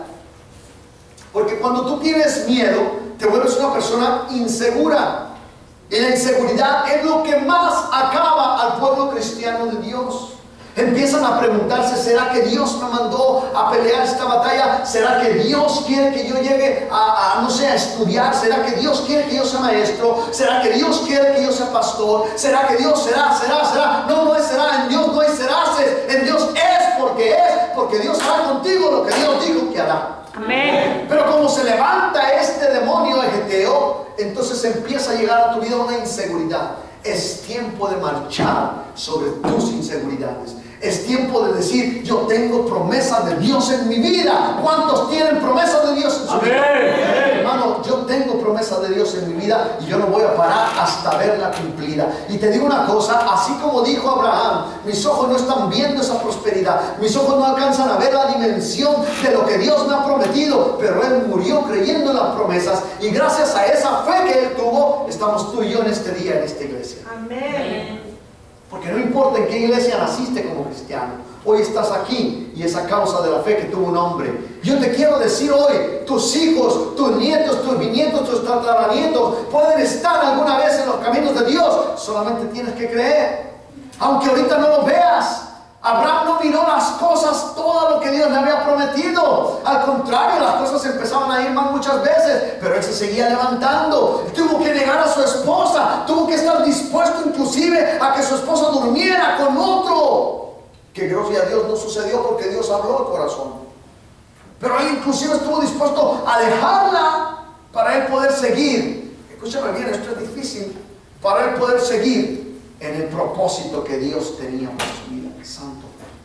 Porque cuando tú tienes miedo, te vuelves una persona insegura. Y la inseguridad es lo que más acaba al pueblo cristiano de Dios. Empiezan a preguntarse, ¿será que Dios me mandó a pelear esta batalla? ¿Será que Dios quiere que yo llegue no sé, a estudiar? ¿Será que Dios quiere que yo sea maestro? ¿Será que Dios quiere que yo sea pastor? ¿Será que Dios será? No, no es será, en Dios no es seraces, en Dios es, porque Dios hará contigo lo que Dios dijo que hará. Amén. Pero como se levanta este demonio egeteo, entonces empieza a llegar a tu vida una inseguridad. Es tiempo de marchar sobre tus inseguridades. Es tiempo de decir, yo tengo promesas de Dios en mi vida. ¿Cuántos tienen promesas de Dios en su vida? Hermano, yo tengo promesas de Dios en mi vida y yo no voy a parar hasta verla cumplida. Y te digo una cosa, así como dijo Abraham, mis ojos no están viendo esa prosperidad, mis ojos no alcanzan a ver la dimensión de lo que Dios me ha prometido, pero él murió creyendo en las promesas, y gracias a esa fe que él tuvo, estamos tú y yo en este día, en esta iglesia. Amén. Porque no importa en qué iglesia naciste como cristiano, hoy estás aquí y es a causa de la fe que tuvo un hombre. Yo te quiero decir hoy, tus hijos, tus nietos, tus bisnietos, tus tataranietos pueden estar alguna vez en los caminos de Dios. Solamente tienes que creer, aunque ahorita no lo veas. Abraham no miró las cosas, todo lo que Dios le había prometido. Al contrario, las cosas empezaban a ir mal muchas veces, pero él se seguía levantando. Tuvo que negar a su esposa, tuvo que estar dispuesto inclusive a que su esposa durmiera con otro. Que gracias a Dios no sucedió, porque Dios habló al corazón. Pero él inclusive estuvo dispuesto a dejarla para él poder seguir. Escúchame bien, esto es difícil. Para él poder seguir en el propósito que Dios tenía para su vida. Santo.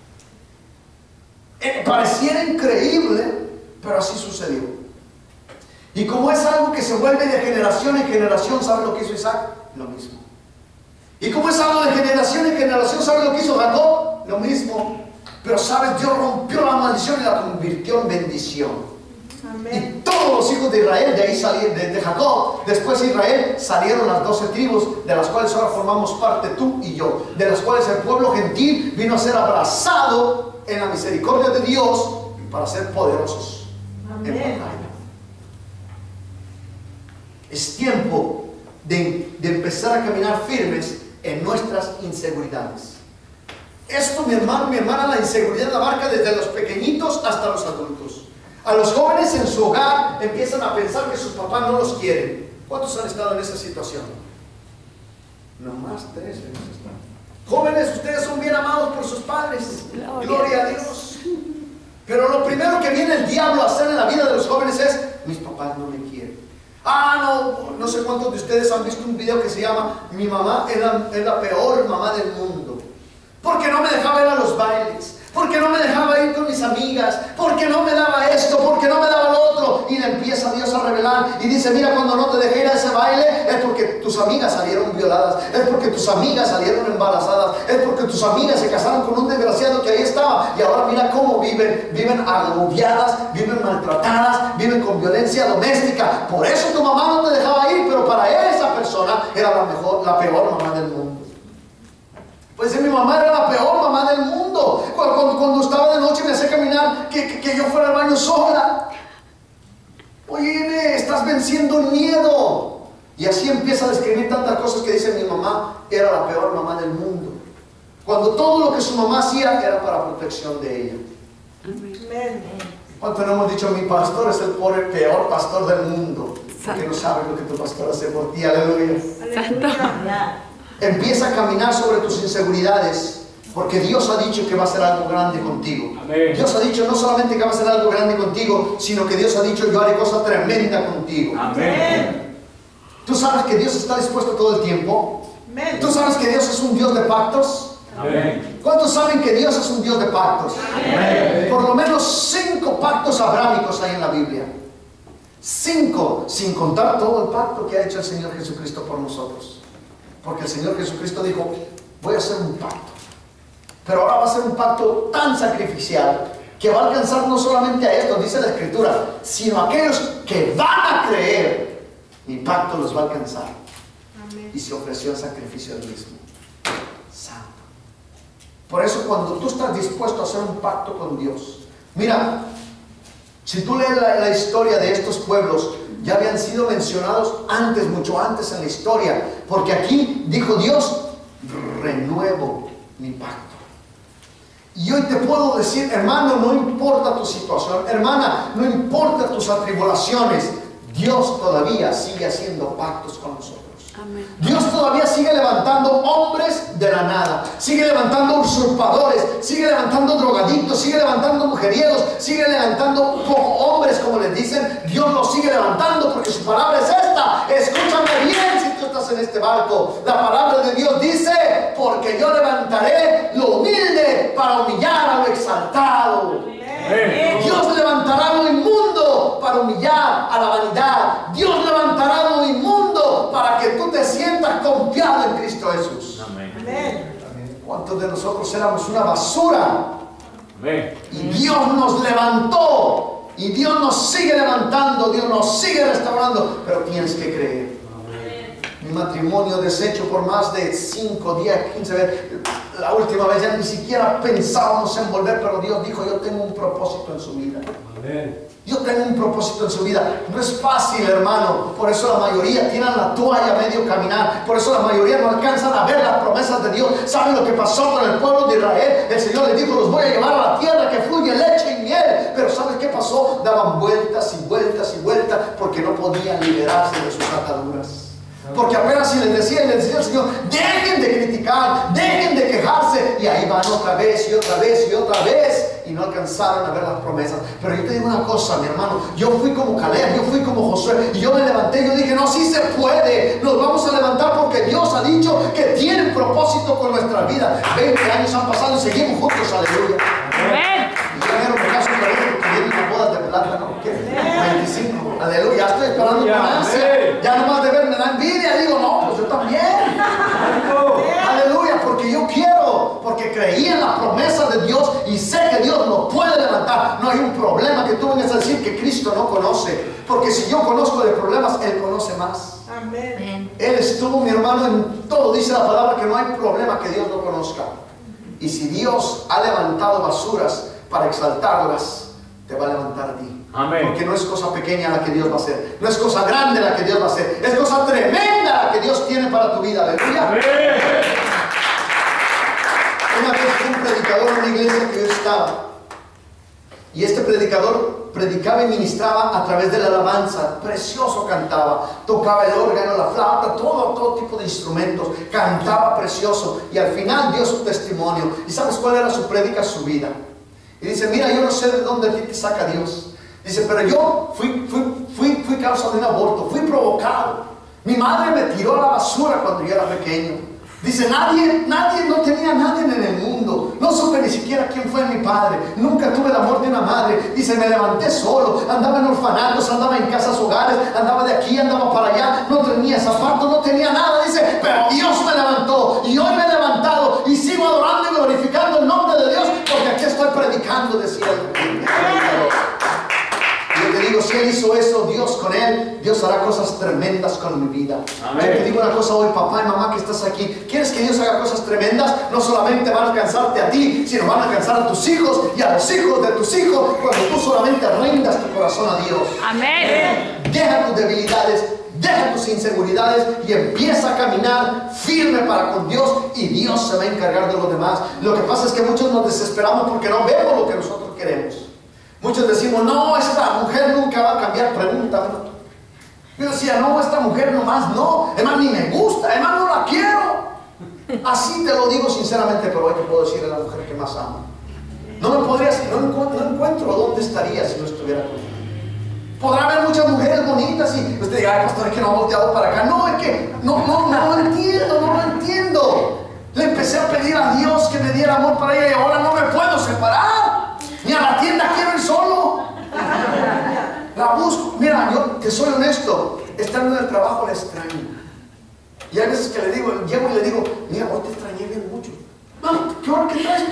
Pareciera increíble, pero así sucedió. Y como es algo que se vuelve de generación en generación, ¿sabe lo que hizo Isaac? Lo mismo. Y como es algo de generación en generación, ¿sabe lo que hizo Jacob? Lo mismo. Pero sabes, Dios rompió la maldición y la convirtió en bendición. Amén. Y todos los hijos de Israel, de ahí salieron, de Jacob, después de Israel salieron las 12 tribus, de las cuales ahora formamos parte tú y yo, de las cuales el pueblo gentil vino a ser abrazado en la misericordia de Dios para ser poderosos. Amén. En batalla. Es tiempo de empezar a caminar firmes en nuestras inseguridades. Esto, mi hermano, mi hermana, la inseguridad abarca desde los pequeñitos hasta los adultos. A los jóvenes en su hogar empiezan a pensar que sus papás no los quieren. ¿Cuántos han estado en esa situación? Nomás 3 veces están. Jóvenes, ustedes son bien amados por sus padres. Gloria a Dios. Pero lo primero que viene el diablo a hacer en la vida de los jóvenes es: mis papás no me quieren. No sé cuántos de ustedes han visto un video que se llama Mi mamá es la peor mamá del mundo. Porque no me dejaba ir a los bailes, porque no me dejaba ir con mis amigas, porque no me daba esto, porque no me daba lo otro. Y le empieza Dios a revelar y dice: mira, cuando no te dejé ir a ese baile es porque tus amigas salieron violadas, es porque tus amigas salieron embarazadas, es porque tus amigas se casaron con un desgraciado que ahí estaba. Y ahora mira cómo viven agobiadas, viven maltratadas, viven con violencia doméstica. Por eso tu mamá no te dejaba ir, pero para esa persona era la peor mamá del mundo. Pues mi mamá era la peor mamá del mundo. Cuando estaba de noche me hacía caminar que yo fuera al baño sola. Oye, estás venciendo el miedo. Y así empieza a describir tantas cosas que dice: mi mamá era la peor mamá del mundo. Cuando todo lo que su mamá hacía era para protección de ella. Amén. ¿Cuánto no hemos dicho: mi pastor es el peor pastor del mundo? Porque no sabe lo que tu pastor hace por ti. Aleluya. Aleluya. Empieza a caminar sobre tus inseguridades, porque Dios ha dicho que va a hacer algo grande contigo. Amén. Dios ha dicho no solamente que va a hacer algo grande contigo, sino que Dios ha dicho: yo haré cosa tremenda contigo. Amén. ¿Tú sabes que Dios está dispuesto todo el tiempo? Amén. ¿Tú sabes que Dios es un Dios de pactos? Amén. ¿Cuántos saben que Dios es un Dios de pactos? Amén. Por lo menos 5 pactos abrámicos hay en la Biblia. 5, sin contar todo el pacto que ha hecho el Señor Jesucristo por nosotros. Porque el Señor Jesucristo dijo: voy a hacer un pacto, pero ahora va a ser un pacto tan sacrificial que va a alcanzar no solamente a estos, dice la Escritura, sino a aquellos que van a creer. Mi pacto los va a alcanzar. Amén. Y se ofreció el sacrificio del mismo. Santo. Por eso, cuando tú estás dispuesto a hacer un pacto con Dios, mira, si tú lees la historia de estos pueblos, ya habían sido mencionados antes, mucho antes en la historia, porque aquí dijo Dios: renuevo mi pacto. Y hoy te puedo decir, hermano, no importa tu situación, hermana, no importa tus atribulaciones, Dios todavía sigue haciendo pactos con nosotros. Amén. Dios todavía sigue levantando hombres de la nada, sigue levantando usurpadores, sigue levantando drogadictos, sigue levantando mujeriegos, sigue levantando hombres, como les dicen. Dios los sigue levantando porque su palabra es esta. Escúchame bien si tú estás en este barco. La palabra de Dios dice: porque yo levantaré lo humilde para humillar a lo exaltado. Dios levantará lo inmundo para humillar a la vanidad. Dios levantará lo inmundo para que tú te sientas confiado en Cristo Jesús. Amén. ¿Cuántos de nosotros éramos una basura? Amén. Y Dios nos levantó. Y Dios nos sigue levantando. Dios nos sigue restaurando. Pero tienes que creer. Mi matrimonio deshecho por más de 5, 10, 15 veces. La última vez ya ni siquiera pensábamos en volver, pero Dios dijo: yo tengo un propósito en su vida. Amén. Yo tengo un propósito en su vida. No es fácil, hermano. Por eso la mayoría tiran la toalla a medio caminar. Por eso la mayoría no alcanzan a ver las promesas de Dios. ¿Saben lo que pasó con el pueblo de Israel? El Señor les dijo: los voy a llevar a la tierra que fluye leche y miel. Pero ¿sabes qué pasó? Daban vueltas y vueltas y vueltas porque no podían liberarse de sus ataduras. Porque apenas si les decía el Señor: dejen de criticar, dejen de quejarse, y ahí van otra vez y otra vez y otra vez, y no alcanzaron a ver las promesas. Pero yo te digo una cosa, mi hermano, yo fui como Caleb, yo fui como Josué, y yo me levanté y yo dije: no, sí se puede, nos vamos a levantar porque Dios ha dicho que tiene un propósito con nuestra vida. 20 años han pasado y seguimos juntos, aleluya. Amén. Y yo enero me caso otra vez porque viene una boda de plátano, ¿qué? 25, aleluya, ya estoy esperando con ansia. Ya nomás de ver me da envidia, digo: no, pues yo también. Aleluya, porque yo quiero, porque creí en la promesa de Dios y sé que Dios nos puede levantar. No hay un problema que tú vengas a decir que Cristo no conoce, porque si yo conozco de problemas, Él conoce más. Amén. Él estuvo, mi hermano, en todo. Dice la palabra que no hay problema que Dios no conozca. Y si Dios ha levantado basuras para exaltarlas, te va a levantar a ti. Amén. Porque no es cosa pequeña la que Dios va a hacer, no es cosa grande la que Dios va a hacer, es cosa tremenda la que Dios tiene para tu vida. Aleluya. Amén. Una vez fue un predicador en una iglesia que yo estaba, y este predicador predicaba y ministraba a través de la alabanza. Precioso cantaba, tocaba el órgano, la flauta, todo tipo de instrumentos, cantaba precioso, y al final dio su testimonio. ¿Y sabes cuál era su prédica? Su vida. Y dice: mira, yo no sé de dónde a ti te saca Dios. Dice: pero yo fui causa de un aborto, fui provocado. Mi madre me tiró a la basura cuando yo era pequeño. Dice: nadie, no tenía nadie en el mundo. No supe ni siquiera quién fue mi padre. Nunca tuve el amor de una madre. Dice: me levanté solo. Andaba en orfanatos, andaba en casas hogares, andaba de aquí, andaba para allá. No tenía zapatos, no tenía nada. Dice: pero Dios me levantó. Y hoy me he levantado y sigo adorando y glorificando el nombre de Dios, porque aquí estoy predicando, decía el Yo te digo, si Él hizo eso, Dios con Él, Dios hará cosas tremendas con mi vida. Amén. Yo te digo una cosa hoy, papá y mamá que estás aquí: ¿quieres que Dios haga cosas tremendas? No solamente van a alcanzarte a ti, sino van a alcanzar a tus hijos y a los hijos de tus hijos, cuando tú solamente rindas tu corazón a Dios. Amén. Deja tus debilidades, deja tus inseguridades y empieza a caminar firme para con Dios, y Dios se va a encargar de los demás. Lo que pasa es que muchos nos desesperamos porque no vemos lo que nosotros queremos. Muchos decimos: no, esta mujer nunca va a cambiar. Pregúntame. Yo decía: no, esta mujer nomás no, además ni me gusta, además no la quiero. Así te lo digo sinceramente, pero hoy te puedo decir: es la mujer que más amo. No me podrías, no encuentro dónde estaría si no estuviera conmigo. Podrá haber muchas mujeres bonitas y usted diga: ay, pastor, es que no ha volteado para acá. No, es que no lo entiendo. Le empecé a pedir a Dios que me diera amor para ella y ahora no me puedo separar. Ni a la tienda quiero ir solo. La busco. Mira, yo te soy honesto, estando en el trabajo la extraño. Y hay veces que le digo, llego y le digo: mira, hoy te extrañé bien mucho. No, ¿qué traes?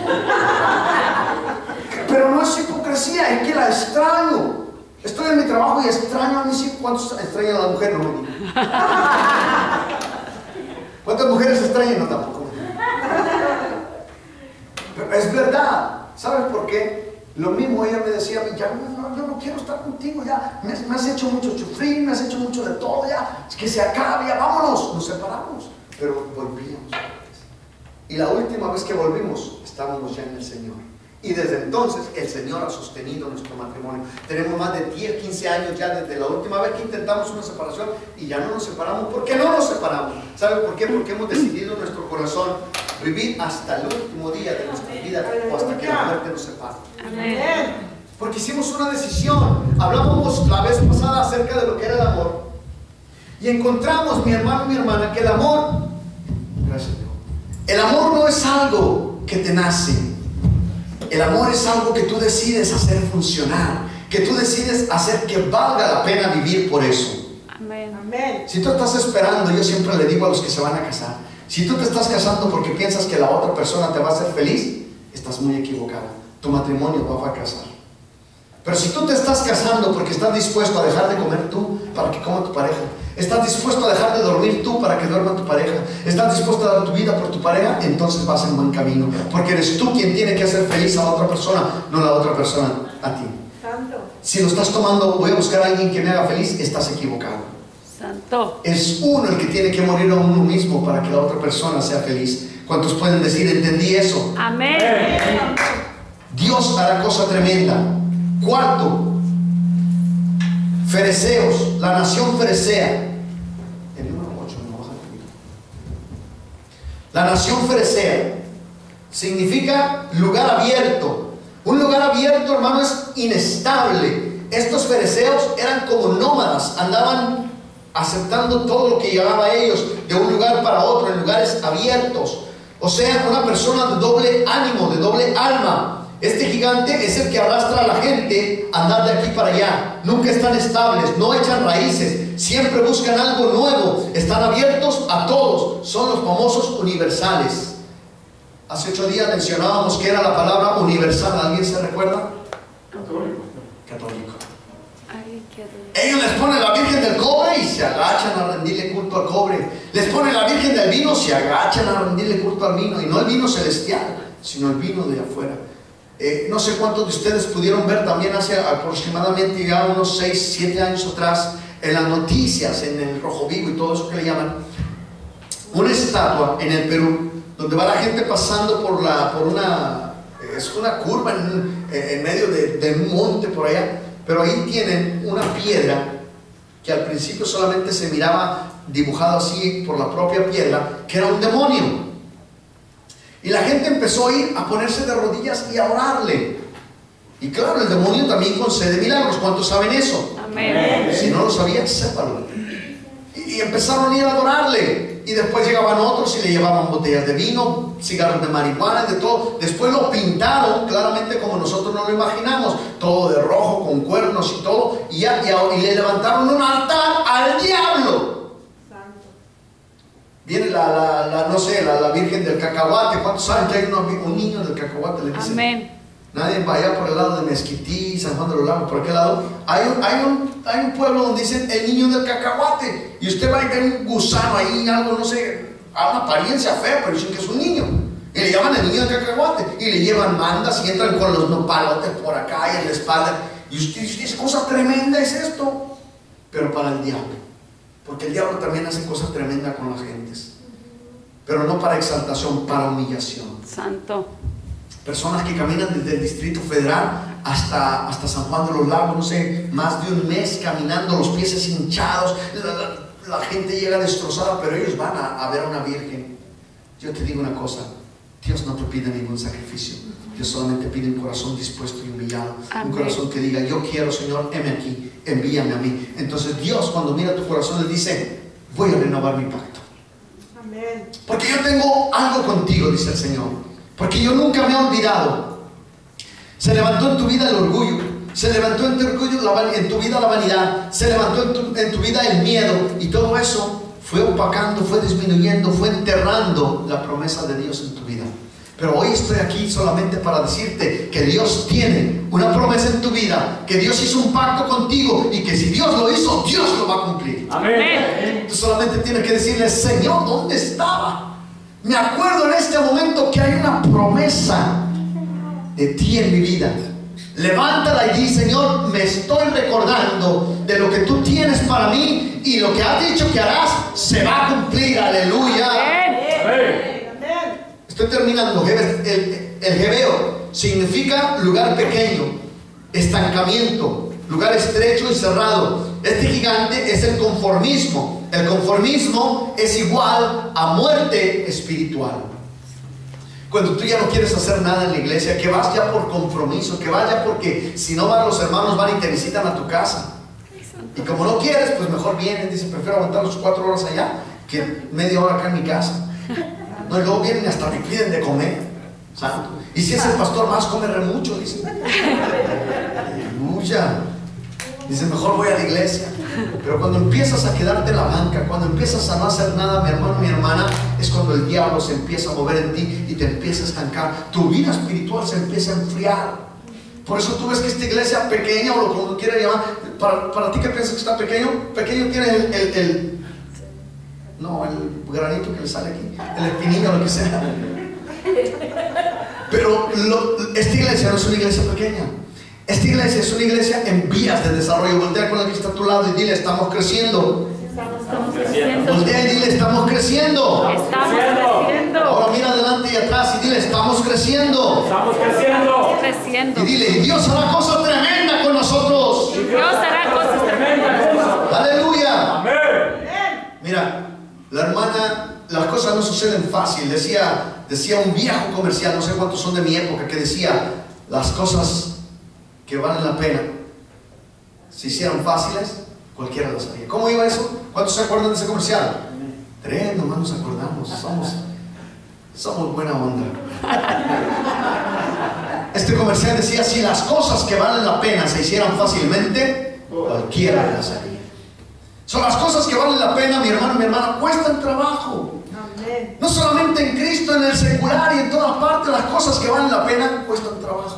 Pero no es hipocresía, es que la extraño. Estoy en mi trabajo y extraño a mis hijos. ¿Cuántos extrañan a la mujer? No me digan. ¿Cuántas mujeres extrañan? No, tampoco. Pero es verdad. ¿Sabes por qué? Lo mismo ella me decía a mí: ya yo no quiero estar contigo, ya me has hecho mucho sufrir, me has hecho mucho de todo, ya que se acabe, ya vámonos. Nos separamos, pero volvíamos otra vez. Y la última vez que volvimos, estábamos ya en el Señor. Y desde entonces el Señor ha sostenido nuestro matrimonio. Tenemos más de 10, 15 años ya desde la última vez que intentamos una separación y ya no nos separamos. ¿Por qué no nos separamos? ¿Sabe por qué? Porque hemos decidido en nuestro corazón vivir hasta el último día de nuestra vida o hasta que la muerte nos separe. Amén. Porque hicimos una decisión. Hablábamos la vez pasada acerca de lo que era el amor. Y encontramos, mi hermano y mi hermana, que el amor, gracias Dios, el amor no es algo que te nace. El amor es algo que tú decides hacer funcionar, que tú decides hacer que valga la pena vivir por eso. Amén. Amén. Si tú estás esperando, yo siempre le digo a los que se van a casar, si tú te estás casando porque piensas que la otra persona te va a hacer feliz, estás muy equivocado. Tu matrimonio va a fracasar. Pero si tú te estás casando porque estás dispuesto a dejar de comer tú para que coma tu pareja, estás dispuesto a dejar de dormir tú para que duerma tu pareja, estás dispuesto a dar tu vida por tu pareja, entonces vas en buen camino. Porque eres tú quien tiene que hacer feliz a la otra persona, no la otra persona a ti. Santo. Si lo estás tomando, voy a buscar a alguien que me haga feliz, estás equivocado. Santo. Es uno el que tiene que morir a uno mismo para que la otra persona sea feliz. ¿Cuántos pueden decir, entendí eso? Amén. Dios hará cosa tremenda. Cuarto, fereceos, la nación ferecea. El número 8, no baja el poquito. La nación ferecea significa lugar abierto. Un lugar abierto, hermano, es inestable. Estos fereceos eran como nómadas, andaban aceptando todo lo que llegaba a ellos de un lugar para otro, en lugares abiertos. O sea, una persona de doble ánimo, de doble alma. Este gigante es el que arrastra a la gente a andar de aquí para allá. Nunca están estables, no echan raíces, siempre buscan algo nuevo, están abiertos a todos, son los famosos universales. Hace 8 días mencionábamos que era la palabra universal. ¿Alguien se recuerda? Católico. Ellos les ponen la Virgen del cobre y se agachan a rendirle culto al cobre. Les ponen la Virgen del vino, se agachan a rendirle culto al vino. Y no el vino celestial, sino el vino de afuera. No sé cuántos de ustedes pudieron ver también hace aproximadamente ya unos 6, 7 años atrás en las noticias, en el Rojo Vivo y todo eso que le llaman, una estatua en el Perú donde va la gente pasando por una curva en medio de un monte por allá, pero ahí tienen una piedra que al principio solamente se miraba dibujado así por la propia piedra, que era un demonio. Y la gente empezó a ir a ponerse de rodillas y a orarle. Y claro, el demonio también concede milagros. ¿Cuántos saben eso? Amén. Si no lo sabían, sépanlo. Y empezaron a ir a adorarle. Y después llegaban otros y le llevaban botellas de vino, cigarros de marihuana, de todo. Después lo pintaron claramente como nosotros no lo imaginamos, todo de rojo, con cuernos y todo. Y le levantaron un altar al diablo. Viene la Virgen del Cacahuate. ¿Cuántos saben que hay un niño del Cacahuate? Le dicen. Amén. Nadie va allá por el lado de Mezquití, San Juan de los Lagos, por aquel lado. Hay un pueblo donde dicen el niño del Cacahuate. Y usted va a ver un gusano ahí, algo, no sé, a una apariencia fea, pero dicen que es un niño. Y le llaman el niño del Cacahuate. Y le llevan mandas y entran con los nopalotes por acá y en la espalda. Y usted dice, cosa tremenda es esto. Pero para el diablo. Porque el diablo también hace cosas tremendas con las gentes. Pero no para exaltación, para humillación. Santo. Personas que caminan desde el Distrito Federal hasta San Juan de los Lagos, no sé, más de un mes caminando, los pies hinchados, la gente llega destrozada, pero ellos van a ver a una virgen. Yo te digo una cosa, Dios no te pide ningún sacrificio, Dios solamente pide un corazón dispuesto y humillado. Amén. Un corazón que diga, yo quiero, Señor, heme aquí, envíame a mí. Entonces Dios, cuando mira tu corazón, le dice, voy a renovar mi pacto. Amén. Porque yo tengo algo contigo, dice el Señor. Porque yo nunca me he olvidado. Se levantó en tu vida el orgullo, se levantó en tu vida la vanidad, se levantó en tu vida el miedo, y todo eso fue opacando, fue disminuyendo, fue enterrando la promesa de Dios en tu vida. Pero hoy estoy aquí solamente para decirte que Dios tiene una promesa en tu vida, que Dios hizo un pacto contigo y que si Dios lo hizo, Dios lo va a cumplir. Amén. Tú solamente tienes que decirle, Señor, ¿dónde estaba? Me acuerdo en este momento que hay una promesa de ti en mi vida. Levántala y di, Señor, me estoy recordando de lo que tú tienes para mí y lo que has dicho que harás se va a cumplir. Aleluya. Amén. Amén. Estoy terminando. El Gebeo significa lugar pequeño, estancamiento, lugar estrecho y cerrado. Este gigante es el conformismo. El conformismo es igual a muerte espiritual. Cuando tú ya no quieres hacer nada en la iglesia, que vas ya por compromiso, que vas ya porque si no van los hermanos van y te visitan a tu casa. Y como no quieres, pues mejor vienen. Dice, prefiero aguantar los 4 horas allá que media hora acá en mi casa. No, y luego vienen y hasta me piden de comer. Santo. Y si es el pastor, más come re mucho, dice. Aleluya. Dice, mejor voy a la iglesia. Pero cuando empiezas a quedarte en la banca, cuando empiezas a no hacer nada, mi hermano, mi hermana, es cuando el diablo se empieza a mover en ti y te empieza a estancar. Tu vida espiritual se empieza a enfriar. Por eso tú ves que esta iglesia pequeña, o lo como quieras llamar, para ti que piensas que está pequeño, pequeño tiene el granito que le sale aquí, el espinillo, lo que sea. Pero esta iglesia no es una iglesia pequeña. Esta iglesia es una iglesia en vías de desarrollo. Voltea con el que está a tu lado y dile, estamos creciendo. Estamos creciendo. Voltea y dile, estamos creciendo. Estamos creciendo. Ahora mira adelante y atrás y dile, estamos creciendo. Estamos creciendo. Creciendo. Y dile, Dios hará cosas tremendas con nosotros. Dios hará cosas tremendas. Aleluya. Amén. Mira, la hermana, las cosas no suceden fácil. Decía un viejo comercial, no sé cuántos son de mi época, que decía, las cosas que valen la pena, si hicieran fáciles, cualquiera las haría. ¿Cómo iba eso? ¿Cuántos se acuerdan de ese comercial? 3, nomás nos acordamos. Somos buena onda. Este comercial decía, si las cosas que valen la pena se hicieran fácilmente, cualquiera las haría. Son las cosas que valen la pena, mi hermano, mi hermana, cuestan trabajo. No solamente en Cristo, en el secular y en todas partes, las cosas que valen la pena cuestan trabajo.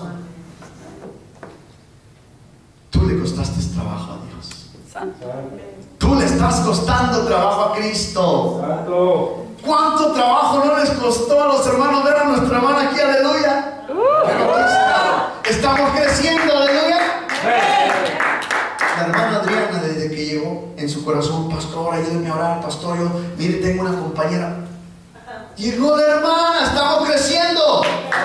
Tú le costaste trabajo a Dios. Santo. Tú le estás costando trabajo a Cristo. Santo. ¿Cuánto trabajo no les costó a los hermanos ver a nuestra hermana aquí? Aleluya. Pero aquí está. Estamos creciendo, aleluya. La hermana Adriana, desde que llegó en su corazón, pastor, ayúdeme a orar, pastor, yo, mire, tengo una compañera. Llegó la hermana, estamos creciendo.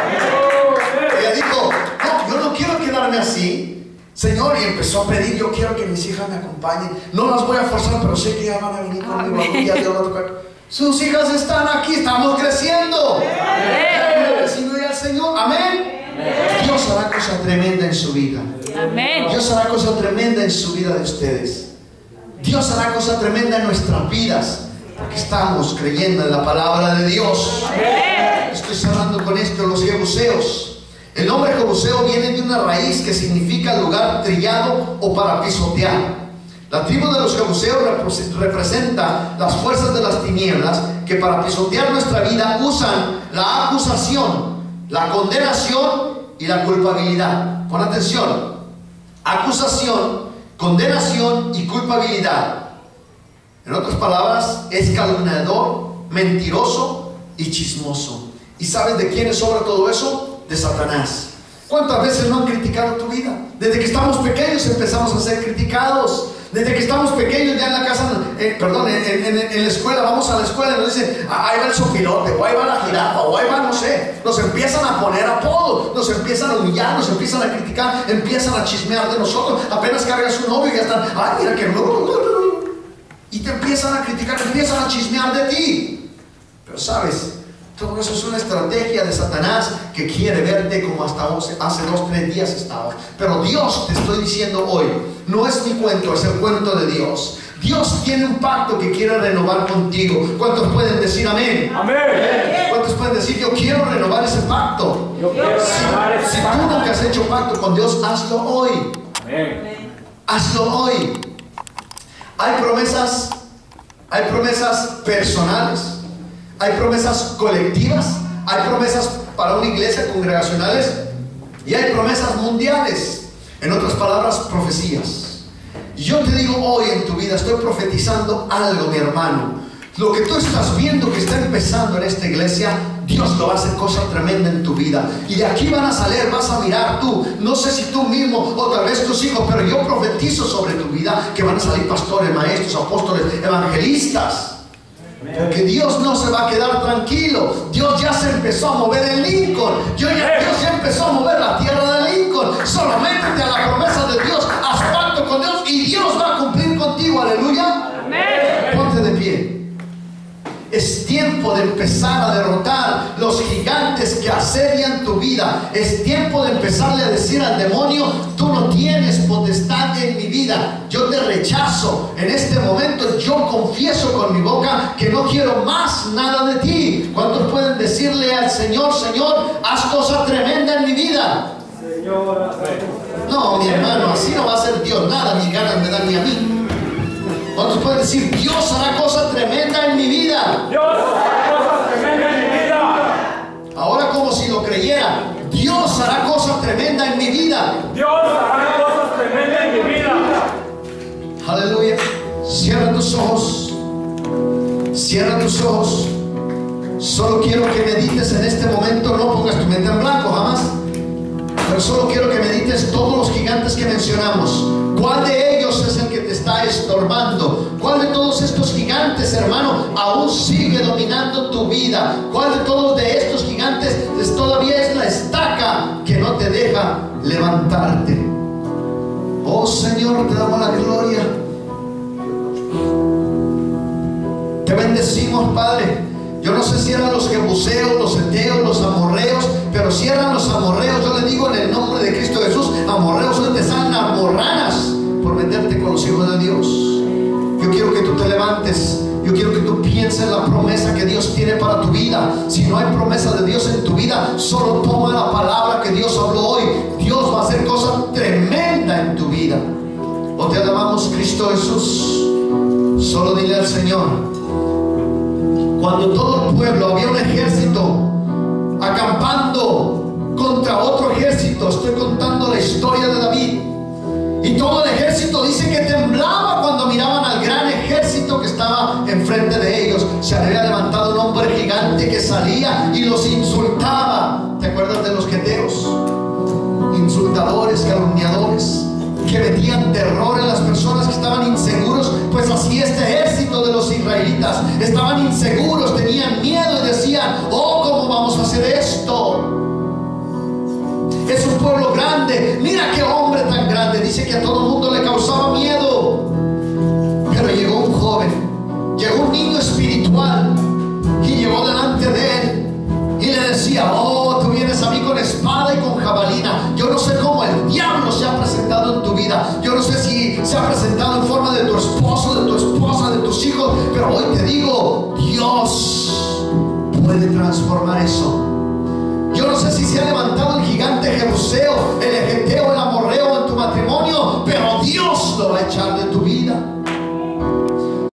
Ella dijo, no, yo no quiero quedarme así, Señor, y empezó a pedir, yo quiero que mis hijas me acompañen. No las voy a forzar, pero sé que ya van a venir conmigo algún día, Dios va a tocar. Sus hijas están aquí, estamos creciendo. Recibe al Señor, amén. Dios hará cosa tremenda en su vida. Amén. Dios hará cosa tremenda en su vida de ustedes. Dios hará cosa tremenda en nuestras vidas, porque estamos creyendo en la palabra de Dios. Estoy cerrando con esto, los jebuseos. El nombre jebuseo viene de una raíz que significa lugar trillado o para pisotear. La tribu de los jebuseos representa las fuerzas de las tinieblas que para pisotear nuestra vida usan la acusación, la condenación y la culpabilidad. Pon atención: acusación, condenación y culpabilidad. En otras palabras, es calumniador, mentiroso y chismoso. ¿Y sabes de quién es obra todo eso? De Satanás. ¿Cuántas veces no han criticado tu vida? Desde que estamos pequeños empezamos a ser criticados. Desde que estamos pequeños ya en la casa, en la escuela, vamos a la escuela y nos dicen, ahí va el sopilote, o ahí va la jirafa, o ahí va, no sé. Nos empiezan a poner apodos, nos empiezan a humillar, nos empiezan a criticar, empiezan a chismear de nosotros. Apenas cargas un novio y ya están, ay, mira que y te empiezan a criticar, te empiezan a chismear de ti. Pero sabes, todo eso es una estrategia de Satanás que quiere verte como hasta hace 2-3 días estabas. Pero Dios, te estoy diciendo hoy, no es mi cuento, es el cuento de Dios. Dios tiene un pacto que quiere renovar contigo. ¿Cuántos pueden decir amén? Amén. ¿Cuántos pueden decir, yo quiero renovar ese pacto? Yo quiero renovar ese Si tú pacto. nunca has hecho pacto con Dios, hazlo hoy. Amén. Hazlo hoy. Hay promesas personales, hay promesas colectivas, hay promesas para una iglesia congregacionales y hay promesas mundiales. En otras palabras, profecías. Yo te digo hoy en tu vida, estoy profetizando algo, mi hermano. Lo que tú estás viendo que está empezando en esta iglesia, Dios lo va a hacer cosa tremenda en tu vida. Y de aquí van a salir, vas a mirar tú, no sé si tú mismo o tal vez tus hijos, pero yo profetizo sobre tu vida que van a salir pastores, maestros, apóstoles, evangelistas. Porque Dios no se va a quedar tranquilo. Dios ya se empezó a mover en Lincoln. Dios ya empezó a mover la tierra de Lincoln. Solo métete a la promesa de Dios, haz pacto con Dios y Dios va a cumplir contigo. Aleluya. Amén. Ponte de pie. Es tiempo de empezar a derrotar los gigantes que asedian tu vida. Es tiempo de empezarle a decir al demonio: tú no tienes potestad en mi vida. Yo te rechazo. En este momento yo confieso con mi boca que no quiero más nada de ti. ¿Cuántos pueden decirle al Señor: Señor, haz cosa tremenda en mi vida? No, mi hermano, así no va a ser Dios. Nada ni ganas me dan ni a mí. ¿Cuántos pueden decir: Dios hará cosa tremenda en mi vida? Dios hará cosas tremendas en mi vida. Ahora, como si lo creyera: Dios hará cosa tremenda en mi vida. Dios hará cosas tremendas en mi vida. Aleluya. Cierra tus ojos. Cierra tus ojos. Solo quiero que medites en este momento. No pongas tu mente en blanco jamás. Pero solo quiero que medites todos los gigantes que mencionamos. ¿Cuál de ellos es el que te está estorbando? ¿Cuál de todos estos gigantes, hermano, aún sigue dominando tu vida? ¿Cuál de todos de estos gigantes todavía es la estaca que no te deja levantarte? Oh Señor, te damos la gloria. Te bendecimos, Padre. Yo no sé si eran los jebuseos, los heteos, los amorreos, pero si eran los amorreos, yo le digo en el nombre de Cristo Jesús: amorreos, hoy te salen amorranas por meterte con los hijos de Dios. Yo quiero que tú te levantes. Yo quiero que tú pienses en la promesa que Dios tiene para tu vida. Si no hay promesa de Dios en tu vida, solo toma la palabra que Dios habló hoy. Dios va a hacer cosas tremendas en tu vida. Oh, te alabamos, Cristo Jesús. Solo dile al Señor: cuando todo el pueblo, había un ejército acampando contra otro ejército. Estoy contando la historia de David. Y todo el ejército dice que temblaba cuando miraban al gran ejército que estaba enfrente de ellos. Se había levantado un hombre gigante que salía y los insultaba. ¿Te acuerdas de los geteos? Insultadores, calumniadores, que metían terror en las personas que estaban inseguros. Pues así este ejército de los israelitas estaban inseguros, tenían miedo y decían: oh, ¿cómo vamos a hacer esto? Es un pueblo grande, mira qué hombre tan grande. Dice que a todo el mundo le causaba miedo. Pero llegó un joven, llegó un niño espiritual y llegó delante de él y le decía: oh, tú vienes a mí con espada y con jabalina. Yo no sé cómo el diablo se ha presentado en tu vida. Yo no sé si se ha presentado en forma de tu esposo, de tu esposa, de tus hijos. Pero hoy te digo: Dios puede transformar eso. Yo no sé si se ha levantado el gigante jebuseo, el egeteo, el amorreo en tu matrimonio, pero Dios lo va a echar de tu vida.